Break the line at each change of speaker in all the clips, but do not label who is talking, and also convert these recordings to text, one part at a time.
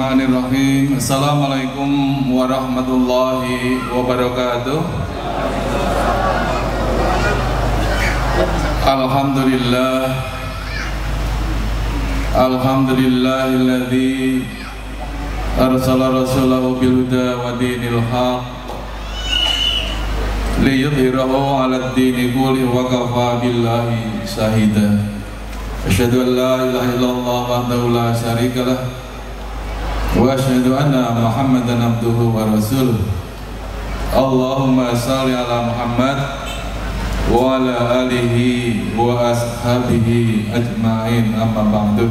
Bismillahirrahmanirrahim. Assalamualaikum warahmatullahi wabarakatuh. Alhamdulillahilladzi arsala rasulahu bil huda wa dinil haq liyudhhirahu 'alad dini kullihi wa kafa billahi shahida. Asyhadu an la ilaha illallah wahdahu la syarika lah wa asyhadu anna Muhammadan abduhu wa rasuluh. Allahumma shalli ala Muhammad wa ala alihi wa ashabihi ajma'in, amma ba'du.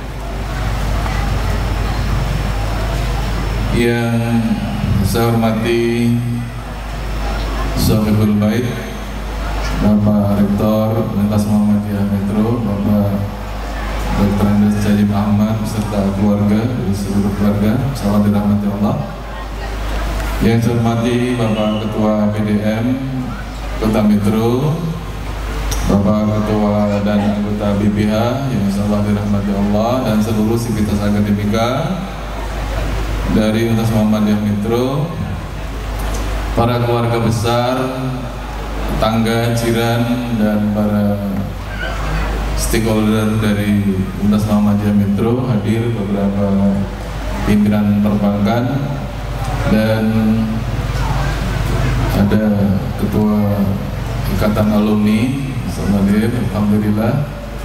Yang saya hormati Sahibul Bait, Bapak Rektor Universitas Muhammadiyah Metro, Bapak Dr. Andes Jajib Ahmad beserta keluarga, seluruh keluarga, sahabat dirahmati Allah. Yang saya hormati Bapak Ketua PDM Kota Metro, Bapak Ketua dan anggota BPH yang insyaallah dirahmati Allah, dan seluruh sivitas akademika dari Universitas Muhammadiyah Metro, para keluarga besar, tetangga, jiran, dan para stakeholder dari Universitas Muhammadiyah Metro, hadir beberapa pimpinan perbankan, dan ada ketua ikatan alumni hadir, alhamdulillah.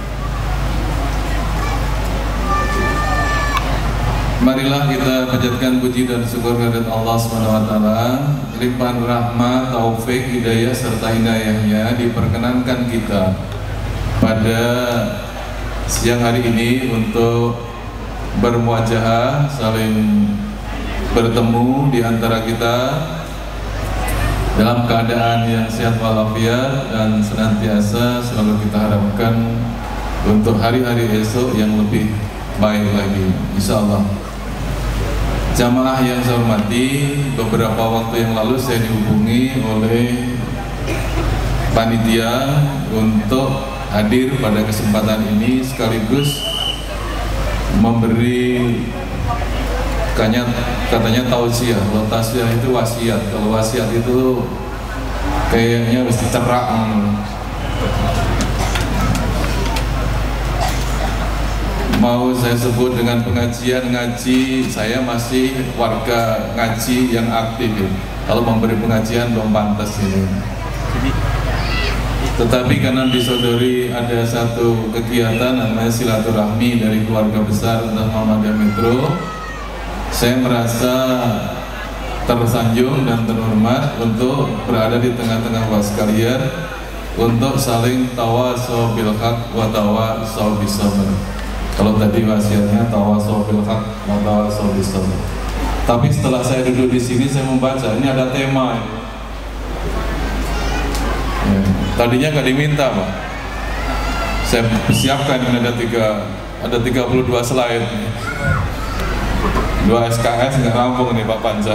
Marilah kita panjatkan puji dan syukur kehadirat Allah SWT. Limpahan rahmat, taufik, hidayah serta hidayahnya diperkenankan kita pada siang hari ini untuk bermuajahah, saling bertemu di antara kita dalam keadaan yang sehat walafiat, dan senantiasa selalu kita harapkan untuk hari-hari esok yang lebih baik lagi, insyaallah. Jamaah yang saya hormati, beberapa waktu yang lalu saya dihubungi oleh panitia untuk hadir pada kesempatan ini sekaligus memberi katanya tausiah. Kalau tausiah itu wasiat, kalau wasiat itu kayaknya mesti cerak. Mau saya sebut dengan pengajian ngaji, saya masih warga ngaji yang aktif ya. Kalau memberi pengajian belum pantas ini. Tetapi karena disodori ada satu kegiatan namanya silaturahmi dari keluarga besar Universitas Muhammadiyah Metro, saya merasa tersanjung dan terhormat untuk berada di tengah-tengah was kalian untuk saling tawasau bil haq wa tawasau bis sabr. Kalau tadi wasiatnya tawasau bil haq wa tawasau bis sabr. Tapi setelah saya duduk di sini, saya membaca ini ada tema ini. Ya, tadinya nggak diminta, Pak. Saya siapkan ini ada 32 slide. 2 SKS nggak rampung nih Pak Panca.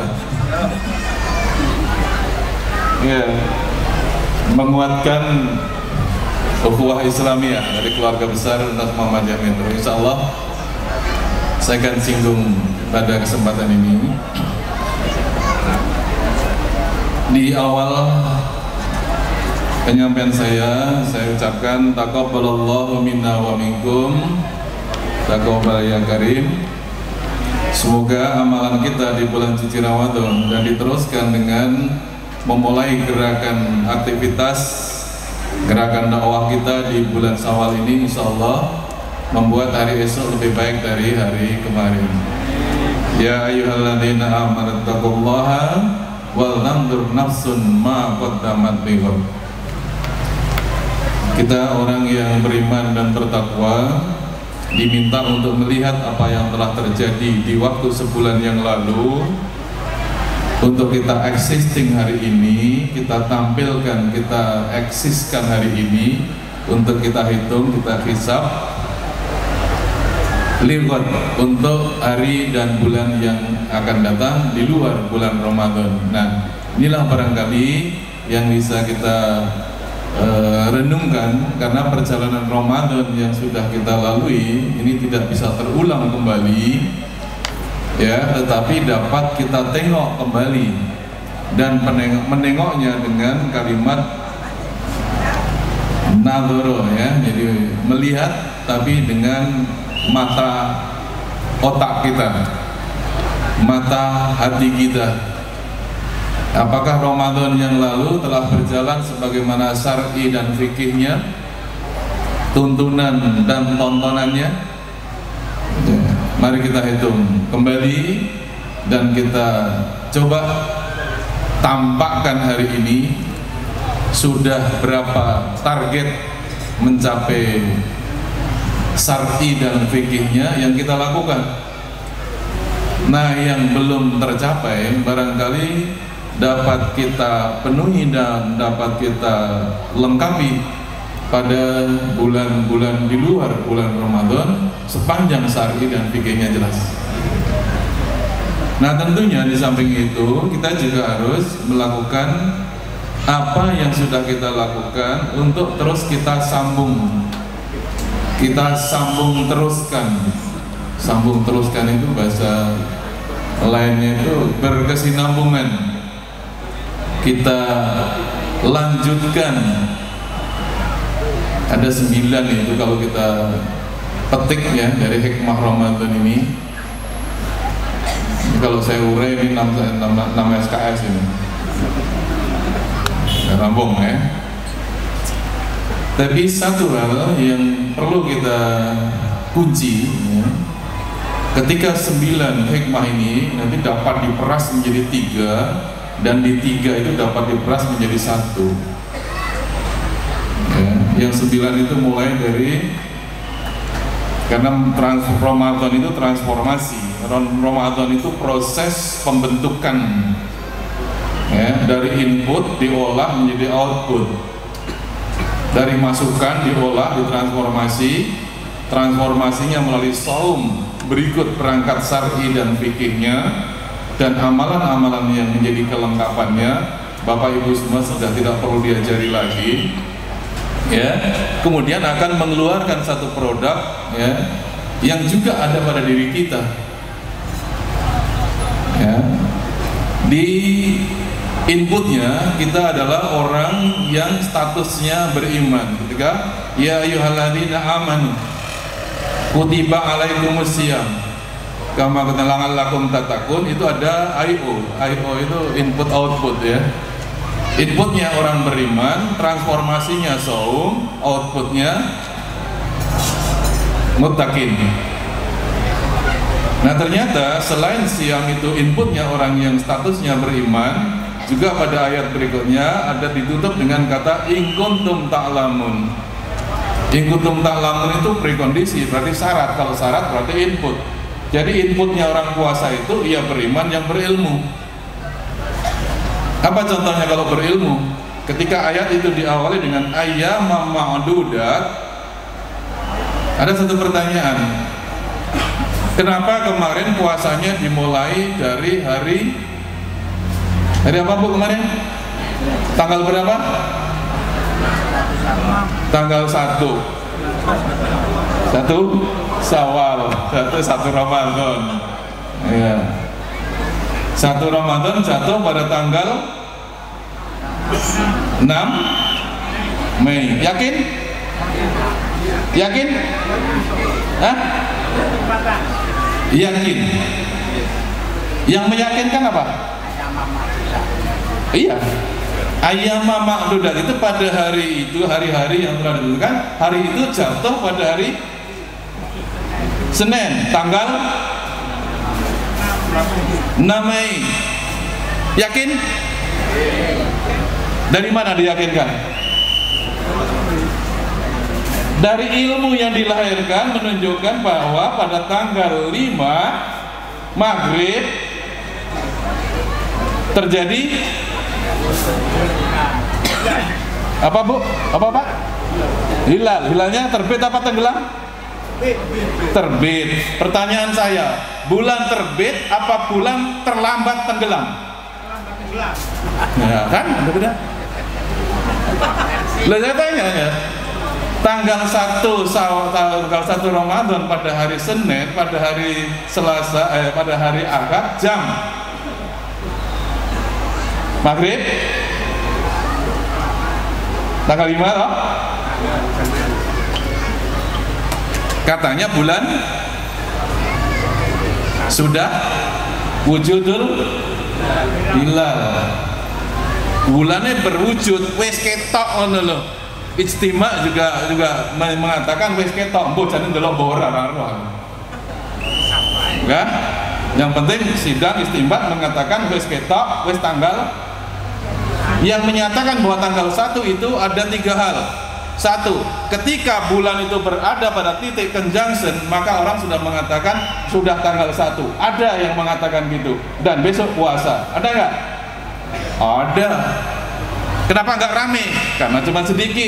Ya, menguatkan ukhuwah Islamiyah dari keluarga besar Universitas Muhammadiyah Metro. Insyaallah saya akan singgung pada kesempatan ini. Di awal penyampaian saya ucapkan taqabbalallahu minna wa minkum, taqabbal ya karim. Semoga amalan kita di bulan suci Ramadan dan diteruskan dengan memulai gerakan aktivitas, gerakan dakwah kita di bulan Syawal ini, insyaallah membuat hari esok lebih baik dari hari kemarin. Ya ayyuhalladzina amanu taqullaha wal tanzur nafsun ma qaddamat lighad. Kita orang yang beriman dan bertakwa diminta untuk melihat apa yang telah terjadi di waktu sebulan yang lalu, untuk kita existing hari ini, kita tampilkan, kita eksiskan hari ini, untuk kita hitung, kita hisab lihat untuk hari dan bulan yang akan datang di luar bulan Ramadan. Nah, inilah barangkali yang bisa kita renungkan, karena perjalanan Ramadan yang sudah kita lalui ini tidak bisa terulang kembali. ya, tetapi dapat kita tengok kembali dan menengoknya dengan kalimat nadhoro, ya, jadi melihat tapi dengan mata otak kita, mata hati kita. Apakah Ramadan yang lalu telah berjalan sebagaimana syar'i dan fikihnya, tuntunan dan tontonannya? Ya, mari kita hitung kembali dan kita coba tampakkan hari ini sudah berapa target mencapai syar'i dan fikihnya yang kita lakukan. Nah, yang belum tercapai barangkali dapat kita penuhi dan dapat kita lengkapi pada bulan-bulan di luar bulan Ramadan sepanjang syar'i dan fikihnya jelas. Nah, tentunya di samping itu kita juga harus melakukan apa yang sudah kita lakukan untuk terus kita sambung. Kita sambung teruskan. Sambung teruskan itu bahasa lainnya itu berkesinambungan. Kita lanjutkan. Ada 9 itu kalau kita petik ya dari hikmah Ramadan ini. Kalau saya urai ini 6 SKS ini. Rambung ya. Tapi satu hal yang perlu kita kunci ya, ketika 9 hikmah ini nanti dapat diperas menjadi 3 dan di 3 itu dapat diperas menjadi 1 ya, yang 9 itu mulai dari, karena Ramadan itu transformasi, Ramadan itu proses pembentukan ya, dari input diolah menjadi output, dari masukan diolah ditransformasi, transformasinya melalui saum, berikut perangkat syar'i dan fikihnya dan amalan-amalan yang menjadi kelengkapannya. Bapak Ibu semua sudah tidak perlu diajari lagi ya. Kemudian akan mengeluarkan satu produk ya yang juga ada pada diri kita ya. Di inputnya kita adalah orang yang statusnya beriman. Ketika ya ayyuhalladzina amanu kutiba alaikumusiyam kama kutalangan lakum tatakun, itu ada IO itu input output ya. Inputnya orang beriman, transformasinya saum, outputnya muttaqin. Nah, ternyata selain siam itu inputnya orang yang statusnya beriman, juga pada ayat berikutnya ada ditutup dengan kata in kuntum ta'lamun. In kuntum ta'lamun itu prekondisi, berarti syarat. Kalau syarat berarti input. Jadi inputnya orang puasa itu ia beriman yang berilmu. Apa contohnya kalau berilmu? Ketika ayat itu diawali dengan ayyamam ma'dudat, ada satu pertanyaan. Kenapa kemarin puasanya dimulai dari hari apa Bu kemarin? Tanggal berapa? Tanggal 1 Syawal, 1 Ramadan ya. 1 Ramadan jatuh pada tanggal 6 Mei. Yakin? Yakin? Hah? Yakin. Yang meyakinkan apa? Iya. Ayyama ma'dudat itu pada hari itu, hari-hari yang telah ditentukan, hari itu jatuh pada hari Senin, tanggal 6 Mei. Yakin? Dari mana diyakinkan? Dari ilmu yang dilahirkan menunjukkan bahwa pada tanggal 5 Maghrib terjadi apa Bu? Apa Pak? Hilal. Hilalnya terbit apa tenggelam? Terbit. Pertanyaan saya, bulan terbit apa bulan terlambat tenggelam? Ya kan? Beda. Lah saya tanya ya. tanggal 1 Ramadan pada hari Senin, pada hari Selasa, pada hari Ahad jam maghrib tanggal 5 loh. Katanya bulan sudah wujudul hilal, bulannya berwujud, wes ketok ngono lho. Ijtima juga mengatakan wes ketok, mbok jane ndelok ora kan? Yang penting sidang istimbat mengatakan wes ketok, wes tanggal. Yang menyatakan bahwa tanggal 1 itu ada 3 hal. 1, ketika bulan itu berada pada titik conjunction, maka orang sudah mengatakan sudah tanggal 1. Ada yang mengatakan gitu. Dan besok puasa. Ada nggak? Ada. Kenapa nggak rame? Karena cuma sedikit.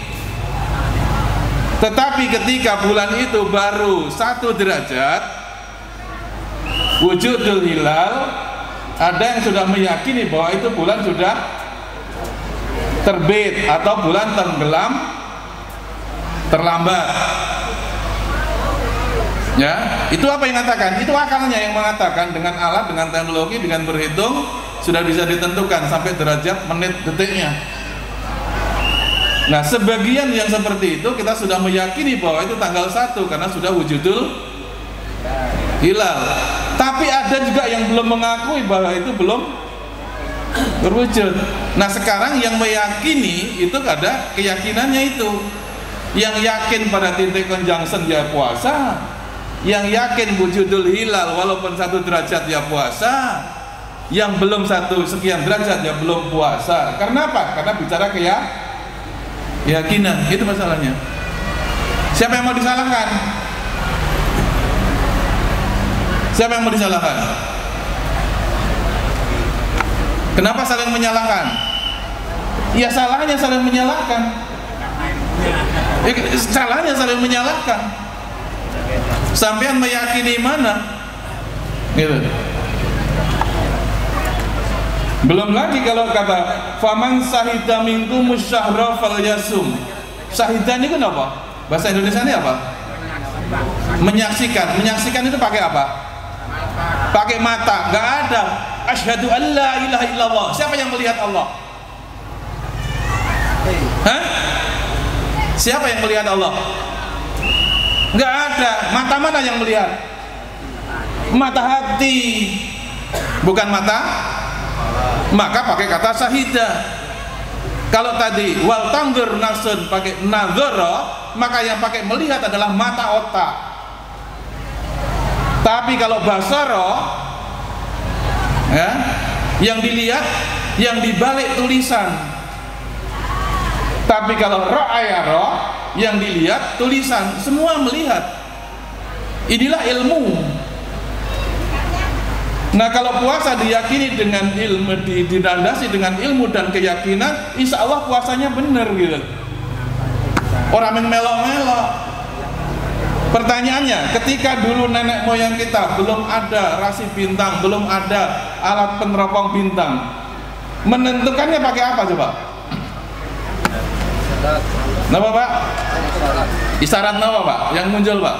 Tetapi ketika bulan itu baru 1 derajat wujudul hilal, ada yang sudah meyakini bahwa itu bulan sudah terbit atau bulan tenggelam terlambat. Ya, itu apa yang mengatakan? Itu akalnya yang mengatakan, dengan alat, dengan teknologi, dengan berhitung sudah bisa ditentukan sampai derajat, menit, detiknya. Nah, sebagian yang seperti itu kita sudah meyakini bahwa itu tanggal 1 karena sudah wujudul hilal. Tapi ada juga yang belum mengakui bahwa itu belum berwujud. Nah, sekarang yang meyakini itu ada keyakinannya itu. Yang yakin pada titik conjunction ya puasa, yang yakin wujudul hilal walaupun 1 derajat ya puasa, yang belum 1 sekian derajat ya belum puasa. Karena apa? Karena bicara keyakinan. Itu masalahnya. Siapa yang mau disalahkan? Siapa yang mau disalahkan? Kenapa saling menyalahkan? Ya salahnya saling menyalahkan. Salahnya saling menyalahkan. Sampean meyakini mana? Gitu. Belum lagi kalau kata faman sahida minkum syahra falyasum. Sahida ini kenapa? Bahasa Indonesia ini apa? Menyaksikan. Menyaksikan itu pakai apa? Pakai mata. Enggak ada. Asyhadu an la ilaha illallah. Siapa yang melihat Allah? Hah? Siapa yang melihat Allah? Enggak ada. Mata mana yang melihat? Mata hati, bukan mata. Maka pakai kata sahida. Kalau tadi wal tanzur nafsun pakai nazara, maka yang pakai melihat adalah mata otak. Tapi kalau basara, ya, yang dilihat yang dibalik tulisan. Tapi kalau ra'ayara, yang dilihat tulisan. Semua melihat. Inilah ilmu. Nah, kalau puasa diyakini dengan ilmu, didandasi dengan ilmu dan keyakinan, insya Allah puasanya benar gitu. Orang yang melok-melok. Pertanyaannya, ketika dulu nenek moyang kita belum ada rasi bintang, belum ada alat peneropong bintang, menentukannya pakai apa coba? Napa Pak? Isyarat napa Pak? Yang muncul Pak?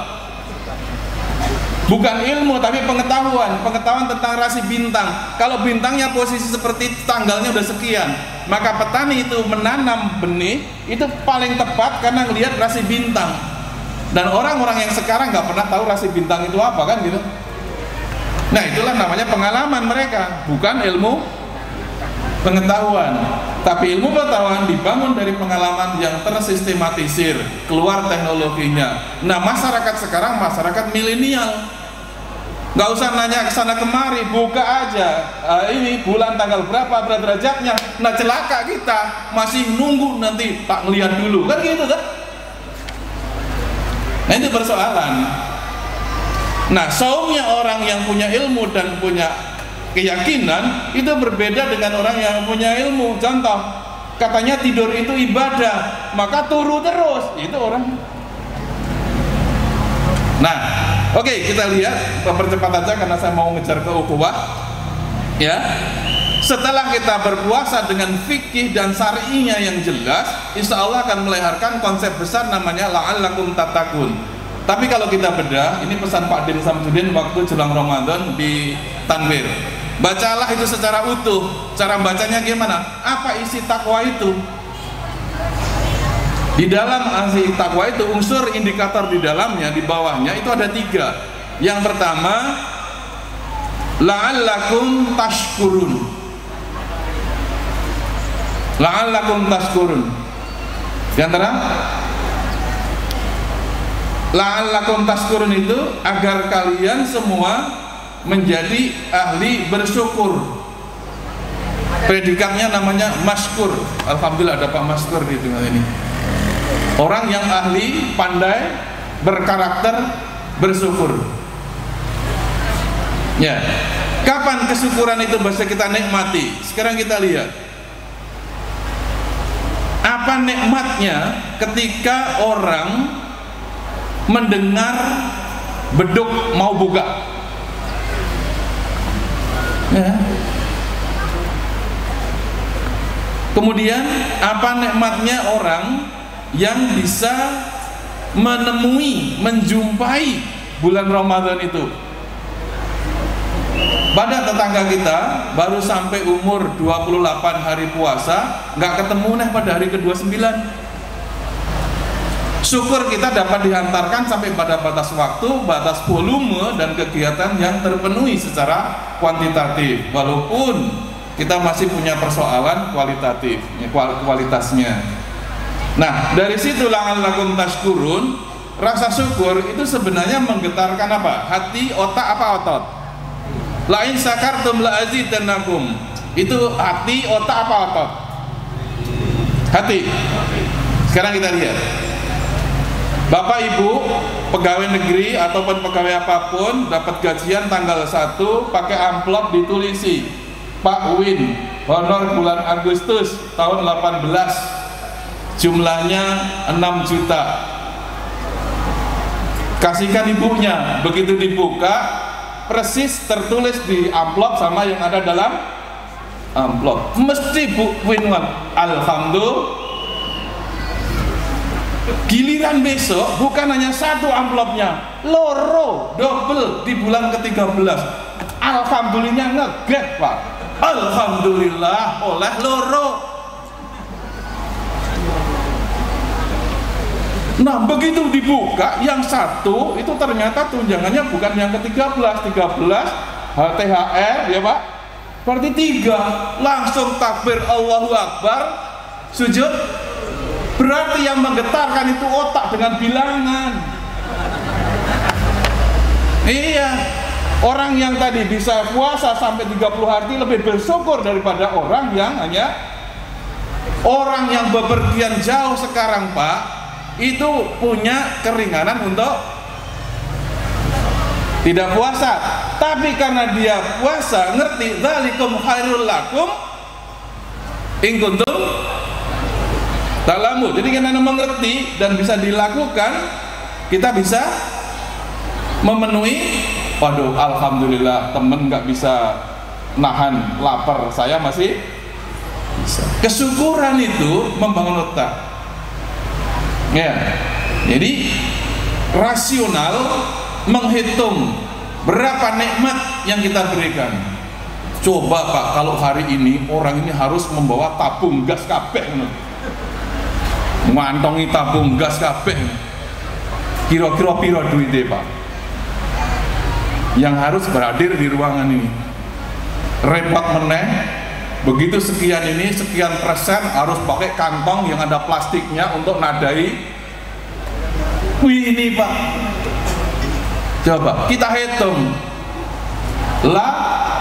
Bukan ilmu tapi pengetahuan tentang rasi bintang. Kalau bintangnya posisi seperti tanggalnya udah sekian, maka petani itu menanam benih itu paling tepat karena ngelihat rasi bintang. Dan orang-orang yang sekarang nggak pernah tahu rasi bintang itu apa kan gitu. Nah, itulah namanya pengalaman mereka, bukan ilmu pengetahuan. Tapi ilmu pengetahuan dibangun dari pengalaman yang tersistematisir, keluar teknologinya. Nah, masyarakat sekarang masyarakat milenial. Nggak usah nanya ke sana kemari, buka aja. Ini bulan tanggal berapa derajatnya. Nah, celaka kita masih nunggu nanti tak melihat dulu kan gitu kan. Nah, itu persoalan. Nah, saumnya orang yang punya ilmu dan punya keyakinan itu berbeda dengan orang yang punya ilmu. Contoh, katanya tidur itu ibadah, maka turu terus. Itu orang. Nah, oke, kita lihat, percepat aja karena saya mau ngejar ke ukhuwah. Ya.
Setelah kita berpuasa dengan fikih dan syar'inya yang jelas, insya Allah akan melahirkan konsep besar namanya la'allakum tattaqun. Tapi kalau kita bedah, ini pesan Pak Din Samsudin waktu jelang Ramadan di Tanwir, bacalah itu secara utuh. Cara bacanya gimana? Apa isi takwa itu? Di dalam isi takwa itu, unsur indikator di dalamnya, di bawahnya itu ada 3. Yang pertama, la'allakum tashkurun. La'allakum tashkurun. Di antara la'allakum tashkurun itu agar kalian semua menjadi ahli bersyukur. Predikatnya namanya maskur. Alhamdulillah ada Pak Maskur di tengah ini. Orang yang ahli, pandai, berkarakter, bersyukur. Ya. Kapan kesyukuran itu bisa kita nikmati? Sekarang kita lihat. Apa nikmatnya ketika orang mendengar beduk mau buka? Ya. Kemudian apa nikmatnya orang yang bisa menemui, menjumpai bulan Ramadan itu? Pada tetangga kita baru sampai umur 28 hari puasa, nggak ketemu nih pada hari ke-29. Syukur kita dapat dihantarkan sampai pada batas waktu, batas volume dan kegiatan yang terpenuhi secara kuantitatif. Walaupun kita masih punya persoalan kualitatif, kualitasnya. Nah, dari situ la'allakum tashkurun, rasa syukur itu sebenarnya menggetarkan apa? Hati, otak, apa otot? La'in syakartum la'azidannakum. Itu hati, otak, apa otot? Hati. Sekarang kita lihat. Bapak Ibu pegawai negeri ataupun pegawai apapun dapat gajian tanggal 1, pakai amplop ditulisi Pak Win, honor bulan Agustus tahun 18, jumlahnya 6 juta. Kasihkan ibunya. Begitu dibuka, persis tertulis di amplop sama yang ada dalam amplop. Mesti Bu Winwan, alhamdulillah. Giliran besok bukan hanya 1 amplopnya, loro, double di bulan ke-13. Alhamdulillahnya ngeget Pak. Alhamdulillah oleh loro. Nah, begitu dibuka yang 1 itu ternyata tunjangannya bukan yang ke-13, 13 THR ya Pak. Berarti 3. Langsung takbir Allahu Akbar, sujud. Berarti yang menggetarkan itu otak dengan bilangan. Iya. Orang yang tadi bisa puasa sampai 30 hari lebih bersyukur daripada orang yang hanya orang yang bepergian jauh sekarang Pak, itu punya keringanan untuk tidak puasa. Tapi karena dia puasa, ngerti dzalikum khairul lakum in kuntum ta'lamun. Jadi karena mengerti dan bisa dilakukan, kita bisa memenuhi. Waduh, alhamdulillah temen nggak bisa nahan lapar, saya masih bisa. Kesyukuran itu membangun otak. Ya, jadi rasional menghitung berapa nikmat yang kita berikan. Coba Pak, kalau hari ini orang ini harus membawa tabung gas kabeh, ngantongi tabung gas kabeh, kira-kira piro duitnya Pak yang harus berhadir di ruangan ini? Repot meneh, begitu sekian ini, sekian persen harus pakai kantong yang ada plastiknya untuk nadai. Wih ini Pak, coba kita hitung lah,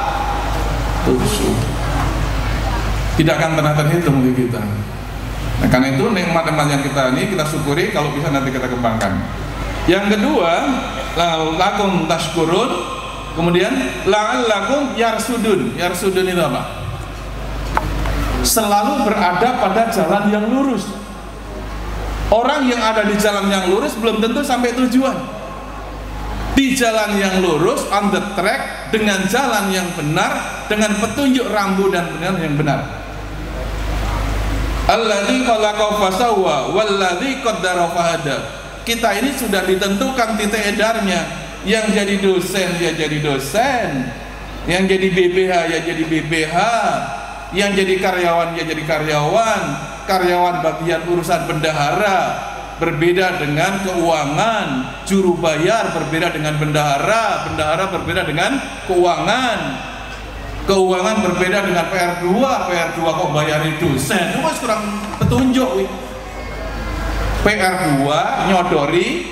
tidak akan pernah terhitung di kita. Nah, karena itu nikmat-nikmat yang kita ini kita syukuri, kalau bisa nanti kita kembangkan. Yang kedua, lakum tashkurun, kemudian la'allakum yarsudun. Yarsudun itu apa? Selalu berada pada jalan yang lurus. Orang yang ada di jalan yang lurus belum tentu sampai tujuan. di jalan yang lurus, on the track, dengan jalan yang benar, dengan petunjuk rambu dan benar yang benar. Alladzi khalaqa fasawwa walladzi qaddara fahada. Kita ini sudah ditentukan titik edarnya. Yang jadi dosen ya jadi dosen, yang jadi BPH ya jadi BPH, yang jadi karyawan ya jadi karyawan, karyawan bagian urusan bendahara berbeda dengan keuangan, juru bayar berbeda dengan bendahara, bendahara berbeda dengan keuangan, keuangan berbeda dengan PR2, PR2 kok bayari dosen, itu kurang petunjuk. PR2 nyodori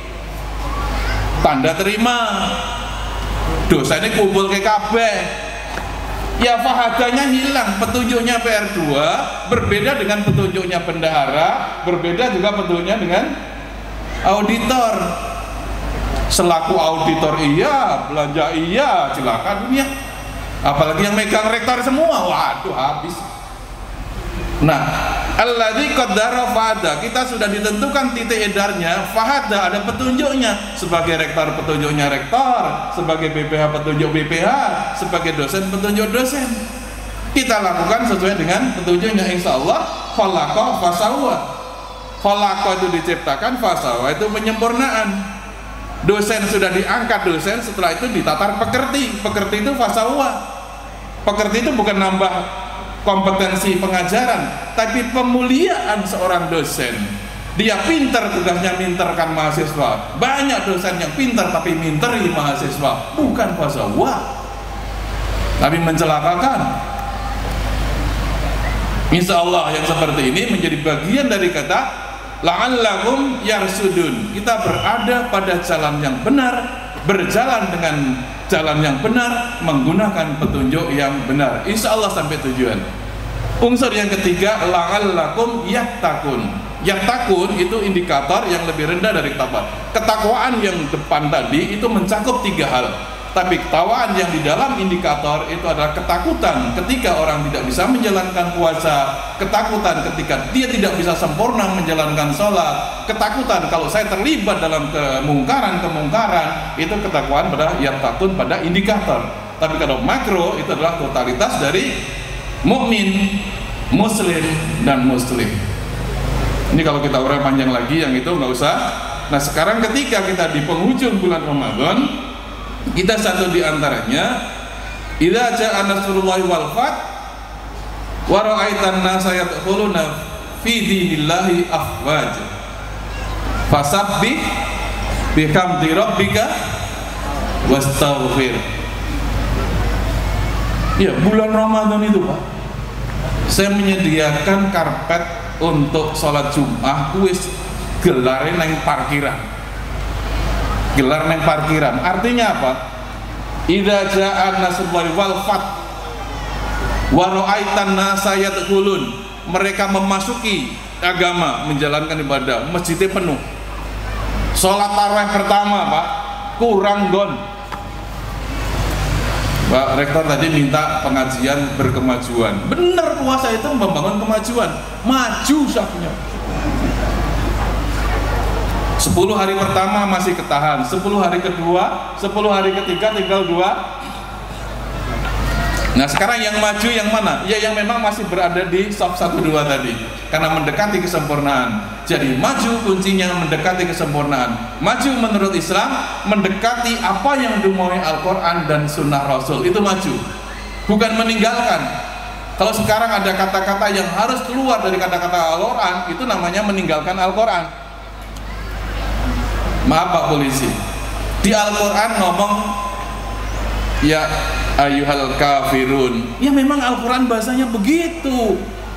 tanda terima, dosennya kumpul ke kabeh. Ya fahadanya hilang, petunjuknya PR2 berbeda dengan petunjuknya bendahara, berbeda juga petunjuknya dengan auditor. Selaku auditor iya, belanja iya, silakan ya. Apalagi yang megang rektor semua, waduh habis. Nah, alladzi qaddara fahada, kita sudah ditentukan titik edarnya, fahada ada petunjuknya, sebagai rektor petunjuknya rektor, sebagai BPH petunjuk BPH, sebagai dosen petunjuk dosen. Kita lakukan sesuai dengan petunjuknya, insyaallah. Khalaqa fasawwa, khalaqa itu diciptakan, fasawwa itu penyempurnaan. Dosen sudah diangkat dosen, setelah itu ditatar pekerti, pekerti itu fasawwa. Pekerti itu bukan nambah kompetensi pengajaran, tapi pemuliaan seorang dosen. Dia pintar, tugasnya minterkan mahasiswa. Banyak dosen yang pintar tapi minteri mahasiswa, bukan fasawwa, tapi mencelakakan. Insya Allah yang seperti ini menjadi bagian dari kata la'allakum yarsudun. Kita berada pada jalan yang benar, berjalan dengan jalan yang benar, menggunakan petunjuk yang benar, insya Allah sampai tujuan. Unsur yang ketiga, la'allakum yattaqun. Yattaqun itu indikator yang lebih rendah dari takwa. Ketakwaan yang depan tadi itu mencakup 3 hal, tapi ketakwaan yang di dalam indikator itu adalah ketakutan ketika orang tidak bisa menjalankan puasa, ketakutan ketika dia tidak bisa sempurna menjalankan sholat, ketakutan kalau saya terlibat dalam kemungkaran, itu ketakwaan pada yattaqun, pada indikator. Tapi kalau makro itu adalah totalitas dari mukmin, muslim dan muslim. Ini kalau kita urai panjang lagi yang itu nggak usah. Nah sekarang ketika kita di penghujung bulan Ramadan, kita satu di antaranya, idza jaa nasrullahi wal fath wa ra'aitan nasa yadkhuluna fi dinillahi afwaj fasabbih bihamdi rabbika wastaghfir. Ya, bulan Ramadan itu Pak, saya menyediakan karpet untuk sholat Jumat, kuis gelarin neng parkiran, gelar neng parkiran. Artinya apa? Idza jaa nasrullahi wal fath wa ra'aitan nasa yadkhulun, mereka memasuki agama, menjalankan ibadah, masjidnya penuh. Sholat tarawih pertama Pak, kurang gon. Pak Rektor tadi minta pengajian berkemajuan. Bener, puasa itu membangun kemajuan, maju sahnya. 10 hari pertama masih ketahan, 10 hari kedua, 10 hari ketiga tinggal 2. Nah sekarang yang maju yang mana? Ya yang memang masih berada di sop 1-2 tadi, karena mendekati kesempurnaan. Jadi maju kuncinya mendekati kesempurnaan. Maju menurut Islam, mendekati apa yang dimaui Al-Quran dan Sunnah Rasul, itu maju, bukan meninggalkan. Kalau sekarang ada kata-kata yang harus keluar dari kata-kata Al-Quran, itu namanya meninggalkan Al-Quran. Maaf Pak Polisi, di Al-Quran ngomong ya ayyuhal kafirun, ya memang Al-Quran bahasanya begitu.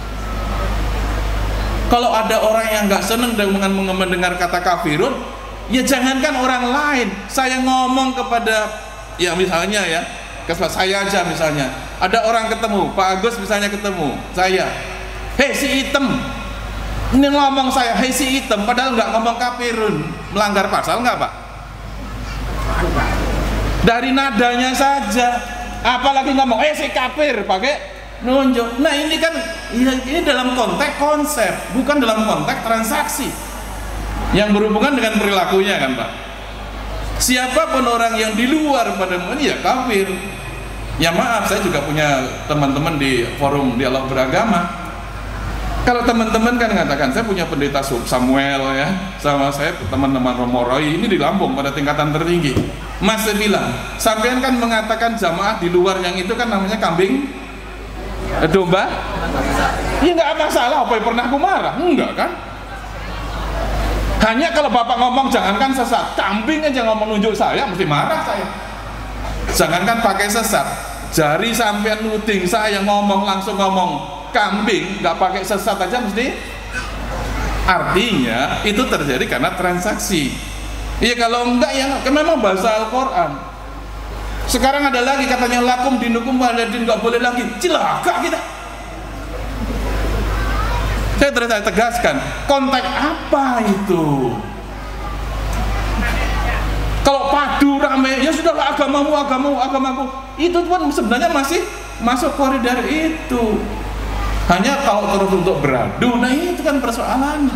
Kalau ada orang yang nggak seneng dengan mendengar kata kafirun, ya jangankan orang lain, saya ngomong kepada, ya misalnya ya, saya aja misalnya, ada orang ketemu, Pak Agus misalnya ketemu saya, hei si item, ini ngomong saya, hei si item, padahal nggak ngomong kafirun, melanggar pasal nggak Pak? Dari nadanya saja, apalagi ngomong, si kafir, pakai nunjuk. Nah ini kan, ini dalam konteks konsep, bukan dalam konteks transaksi yang berhubungan dengan perilakunya kan Pak. Siapapun orang yang di luar pada ya kafir. Ya maaf, saya juga punya teman-teman di forum dialog beragama. Kalau teman-teman kan mengatakan, saya punya pendeta Samuel ya, sama saya teman-teman Romo Roy ini di Lampung pada tingkatan tertinggi. Masih bilang, sampean kan mengatakan jamaah di luar yang itu kan namanya kambing domba. Ya nggak masalah, apa yang pernah aku marah? Enggak kan? Hanya kalau bapak ngomong jangankan sesat, kambing aja ngomong nunjuk saya, mesti marah saya. Jangankan pakai sesat, jari sampean nuding saya ngomong langsung ngomong kambing, nggak pakai sesat aja mesti. Artinya itu terjadi karena transaksi. Iya, kalau enggak ya memang bahasa Al-Quran. Sekarang ada lagi katanya lakum dinukum waladin, nggak boleh lagi. Cilaka kita. Saya terus tegaskan, konteks apa itu? Kalau padu rame, ya sudahlah agamaku. Itu pun sebenarnya masih masuk koridor itu. Hanya kalau terus untuk beradu, nah itu kan persoalannya.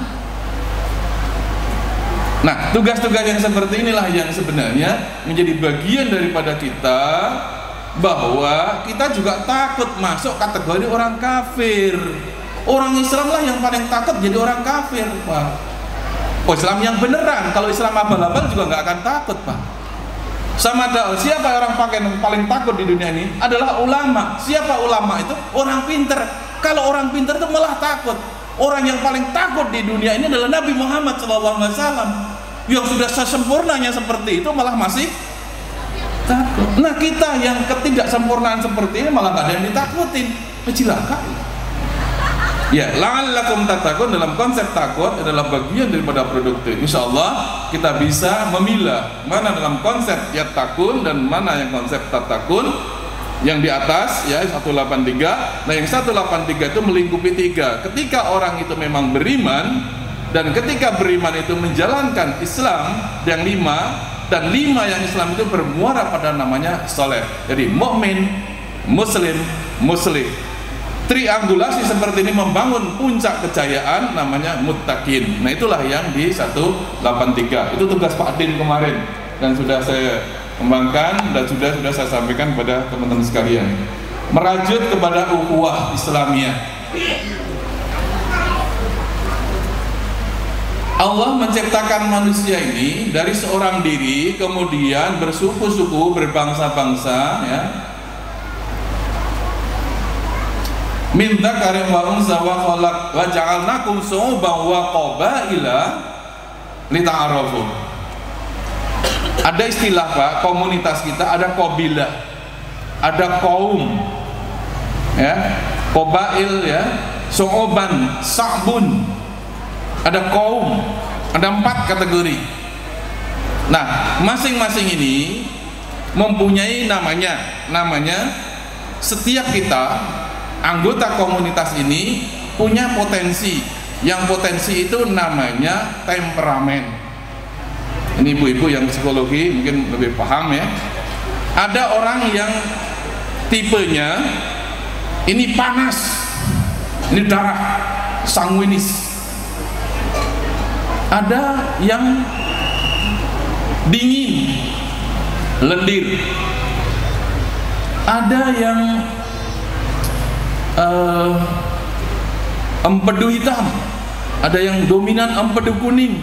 Nah, tugas-tugas yang seperti inilah yang sebenarnya menjadi bagian daripada kita, bahwa kita juga takut masuk kategori orang kafir. Orang Islam lah yang paling takut jadi orang kafir, Pak. Oh, Islam yang beneran. Kalau Islam abal-abal juga nggak akan takut, Pak. Sama ada siapa orang paling takut di dunia ini adalah ulama. Siapa ulama itu? Orang pinter. Kalau orang pinter itu malah takut. Orang yang paling takut di dunia ini adalah Nabi Muhammad SAW, yang sudah sesempurnanya seperti itu malah masih takut. Nah, kita yang ketidaksempurnaan seperti ini malah nggak ada yang ditakutin. Cilaka. Ya, la'allakum tattaqun dalam konsep takut adalah bagian daripada produktif. Insya Allah kita bisa memilah mana dalam konsep yattaqun dan mana yang konsep tattaqun. Yang di atas ya 183. Nah, yang 183 itu melingkupi 3. Ketika orang itu memang beriman, dan ketika beriman itu menjalankan Islam yang 5, dan 5 yang Islam itu bermuara pada namanya soleh. Jadi mukmin, muslim, muslim. Triangulasi seperti ini membangun puncak kejayaan namanya muttaqin. Nah, itulah yang di 183. Itu tugas Pak Din kemarin dan sudah saya kembangkan dan sudah saya sampaikan kepada teman-teman sekalian. Merajut kepada ukhuwah Islamiyah. Allah menciptakan manusia ini dari seorang diri, kemudian bersuku-suku, berbangsa-bangsa ya. Min dzakarin wa unsa wa khalaq wa ja'alnakum syu'uban wa qabaila lita'arafu. Ada istilah, Pak, komunitas kita ada qabilah, ada kaum ya, qabail ya, syu'uban, sa'bun. Ada kaum, ada 4 kategori. Nah, masing-masing ini mempunyai namanya setiap kita anggota komunitas ini punya potensi. Yang potensi itu namanya temperamen. Ini ibu-ibu yang psikologi mungkin lebih paham ya. Ada orang yang tipenya ini panas, ini darah, sanguinis. Ada yang dingin, lendir. Ada yang empedu hitam, ada yang dominan empedu kuning,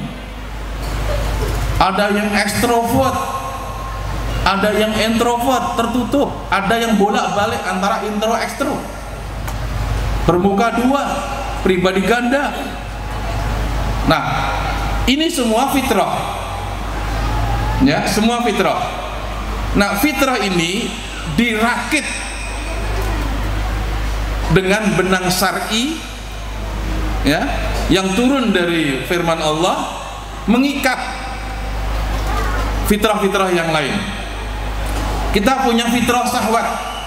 ada yang ekstrovert, ada yang introvert, tertutup, ada yang bolak-balik antara intro ekstro, bermuka 2, pribadi ganda. Nah, ini semua fitrah ya, semua fitrah. Nah, fitrah ini dirakit dengan benang syar'i ya, yang turun dari firman Allah, mengikat fitrah-fitrah yang lain. Kita punya fitrah syahwat,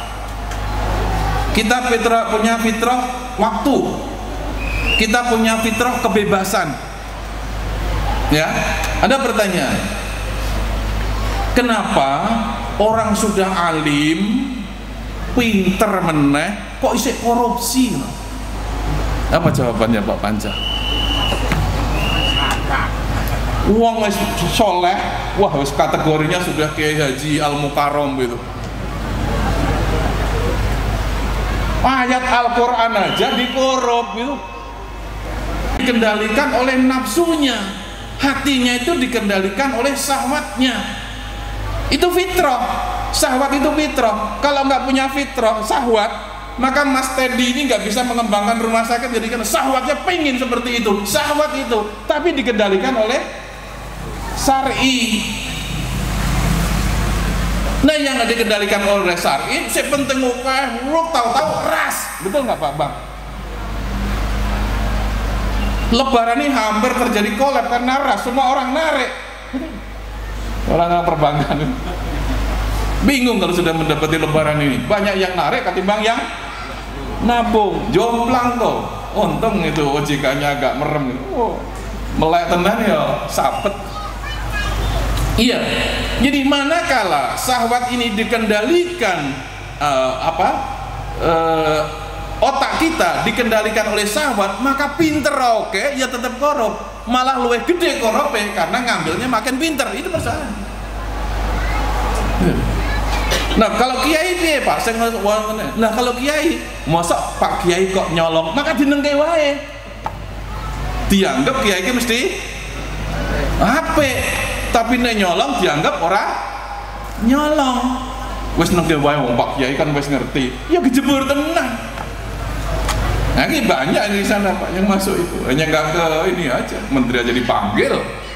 kita punya fitrah waktu, kita punya fitrah kebebasan ya. Ada pertanyaan, kenapa orang sudah alim, pinter meneh kok isih korupsi? Apa jawabannya Pak Panca? Wong wis soleh, wah wis kategorinya sudah Kiai Haji Al Mukarrom gitu. Ayat Al-Quran aja dikorup gitu. Dikendalikan oleh nafsunya, hatinya itu dikendalikan oleh syahwatnya. Itu fitrah, syahwat itu fitrah. Kalau nggak punya fitrah, syahwat, maka Mas Teddy ini nggak bisa mengembangkan rumah sakit. Jadi kan syahwatnya pengen seperti itu, syahwat itu, tapi dikendalikan oleh syar'i. Nah yang nggak dikendalikan oleh syar'i, saya penting upah, lu tahu-tahu ras, betul nggak Pak Bang? Lebaran ini hampir terjadi kolab karena ras, semua orang narik. Orang perbankan bingung kalau sudah mendapati lebaran ini, banyak yang narik ketimbang yang nabung, jomplang kok. Untung itu OJK-nya agak merem, melek tenan ya, sapet. Iya, jadi manakala syahwat ini dikendalikan otak kita dikendalikan oleh syahwat, maka pinter oke, ya tetap korup, malah luwih gede korupe karena ngambilnya makin pinter. Itu persoalan. Nah kalau kiai piye Pak? Nah kalau kiai, masa Pak Kiai kok nyolong, maka dinengke wae. Dianggap kiai ki mesti apik, tapi nek nyolong dianggap ora nyolong. Wis nengke wae wong Pak Kiai kan wis ngerti. Ya kejebur tenan. Nah ini banyak di sana Pak yang masuk itu, hanya nggak ke ini aja, menteri aja dipanggil.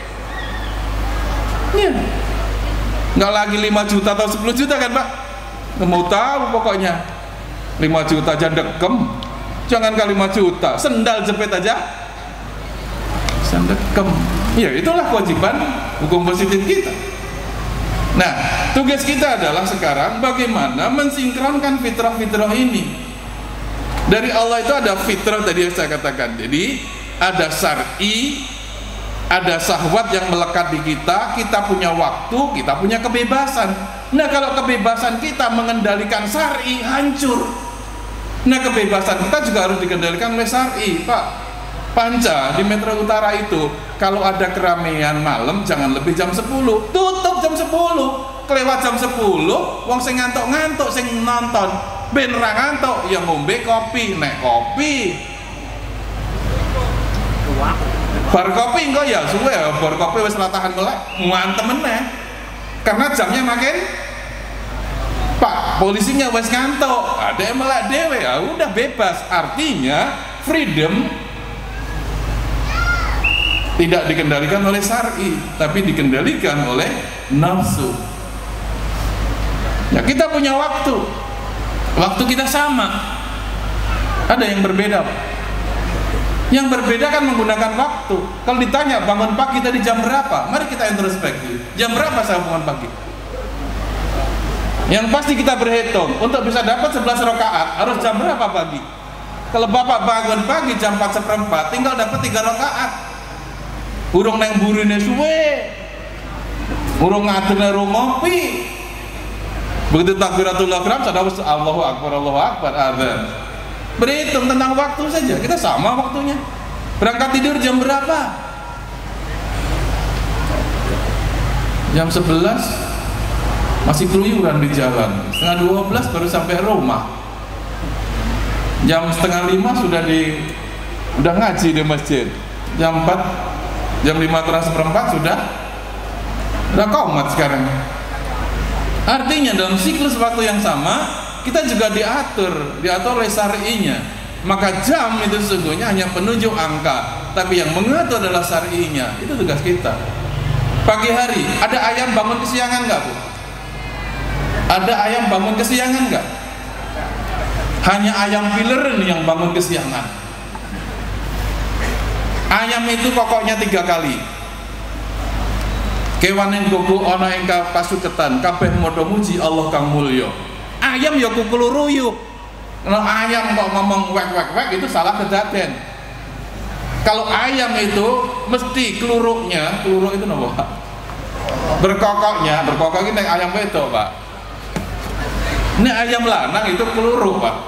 Ya. Nggak lagi 5 juta atau 10 juta kan Pak? Nggak mau tahu pokoknya 5 juta aja dekem, jangan kali 5 juta, sendal jepit aja sendekem. Ya itulah kewajiban hukum positif kita. Nah tugas kita adalah sekarang bagaimana mensinkronkan fitrah-fitrah ini. Dari Allah itu ada fitrah tadi yang saya katakan, jadi ada syar'i, ada syahwat yang melekat di kita, kita punya waktu, kita punya kebebasan. Nah kalau kebebasan kita mengendalikan syar'i, hancur. Nah kebebasan kita juga harus dikendalikan oleh syar'i. Pak Panca di Metro Utara itu, kalau ada keramaian malam jangan lebih jam 10, tutup jam 10. Kelewat jam 10, wong sing ngantuk-ngantuk, sing nonton ben ra ngantuk, ya ngombe kopi, nek kopi bar kopi engko ya suwe ya, bar kopi wis ora tahan melek, ngantem meneh. Karena jamnya makin Pak, polisinya wis ngantuk, ada yang melek dhewe, ya udah bebas. Artinya freedom tidak dikendalikan oleh syar'i, tapi dikendalikan oleh nafsu. Ya kita punya waktu kita sama, ada yang berbeda. Yang berbeda kan menggunakan waktu. Kalau ditanya bangun pagi tadi jam berapa, mari kita introspeksi. Jam berapa saya bangun pagi? Yang pasti kita berhitung, untuk bisa dapat 11 rakaat harus jam berapa pagi? Kalau Bapak bangun pagi jam 4:04, tinggal dapat 3 rakaat. Urung neng burine suwe, urung ngadene ngopi. Begitu takbiratul ihram sudah Allahu Akbar adzan. Berhitung tentang waktu saja, kita sama waktunya. Berangkat tidur jam berapa? Jam 11 masih keluyuran di jalan, setengah 12 baru sampai rumah. Jam setengah 5 udah ngaji di masjid. Jam 4, jam 5:04 sudah qomat sekarang. Artinya dalam siklus waktu yang sama kita juga diatur oleh syar'inya. Maka jam itu sesungguhnya hanya penunjuk angka, tapi yang mengatur adalah syar'inya. Itu tugas kita. Pagi hari ada ayam bangun kesiangan nggak Bu? Ada ayam bangun kesiangan nggak? Hanya ayam pilerin yang bangun kesiangan. Ayam itu pokoknya 3 kali. Kewan yang gogo ana ing pasuketan kabeh modho muji Allah kang mulya. Ayam ya kukul ruyuk. Kalau ayam kok ngomong wek itu salah kedaden. Kalau ayam itu mesti keluruknya, keluruk itu napa? Berkokoknya ini ayam wedok, Pak. Ini ayam lanang itu keluruk, Pak.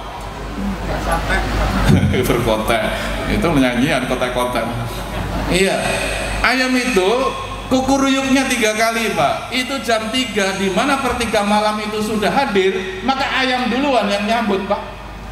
Berkotek. Itu nyanyian kotek-kotek. Iya. Ayam itu kukuruyuknya 3 kali Pak. Itu jam 3, di mana per 3 malam itu sudah hadir, maka ayam duluan yang nyambut Pak.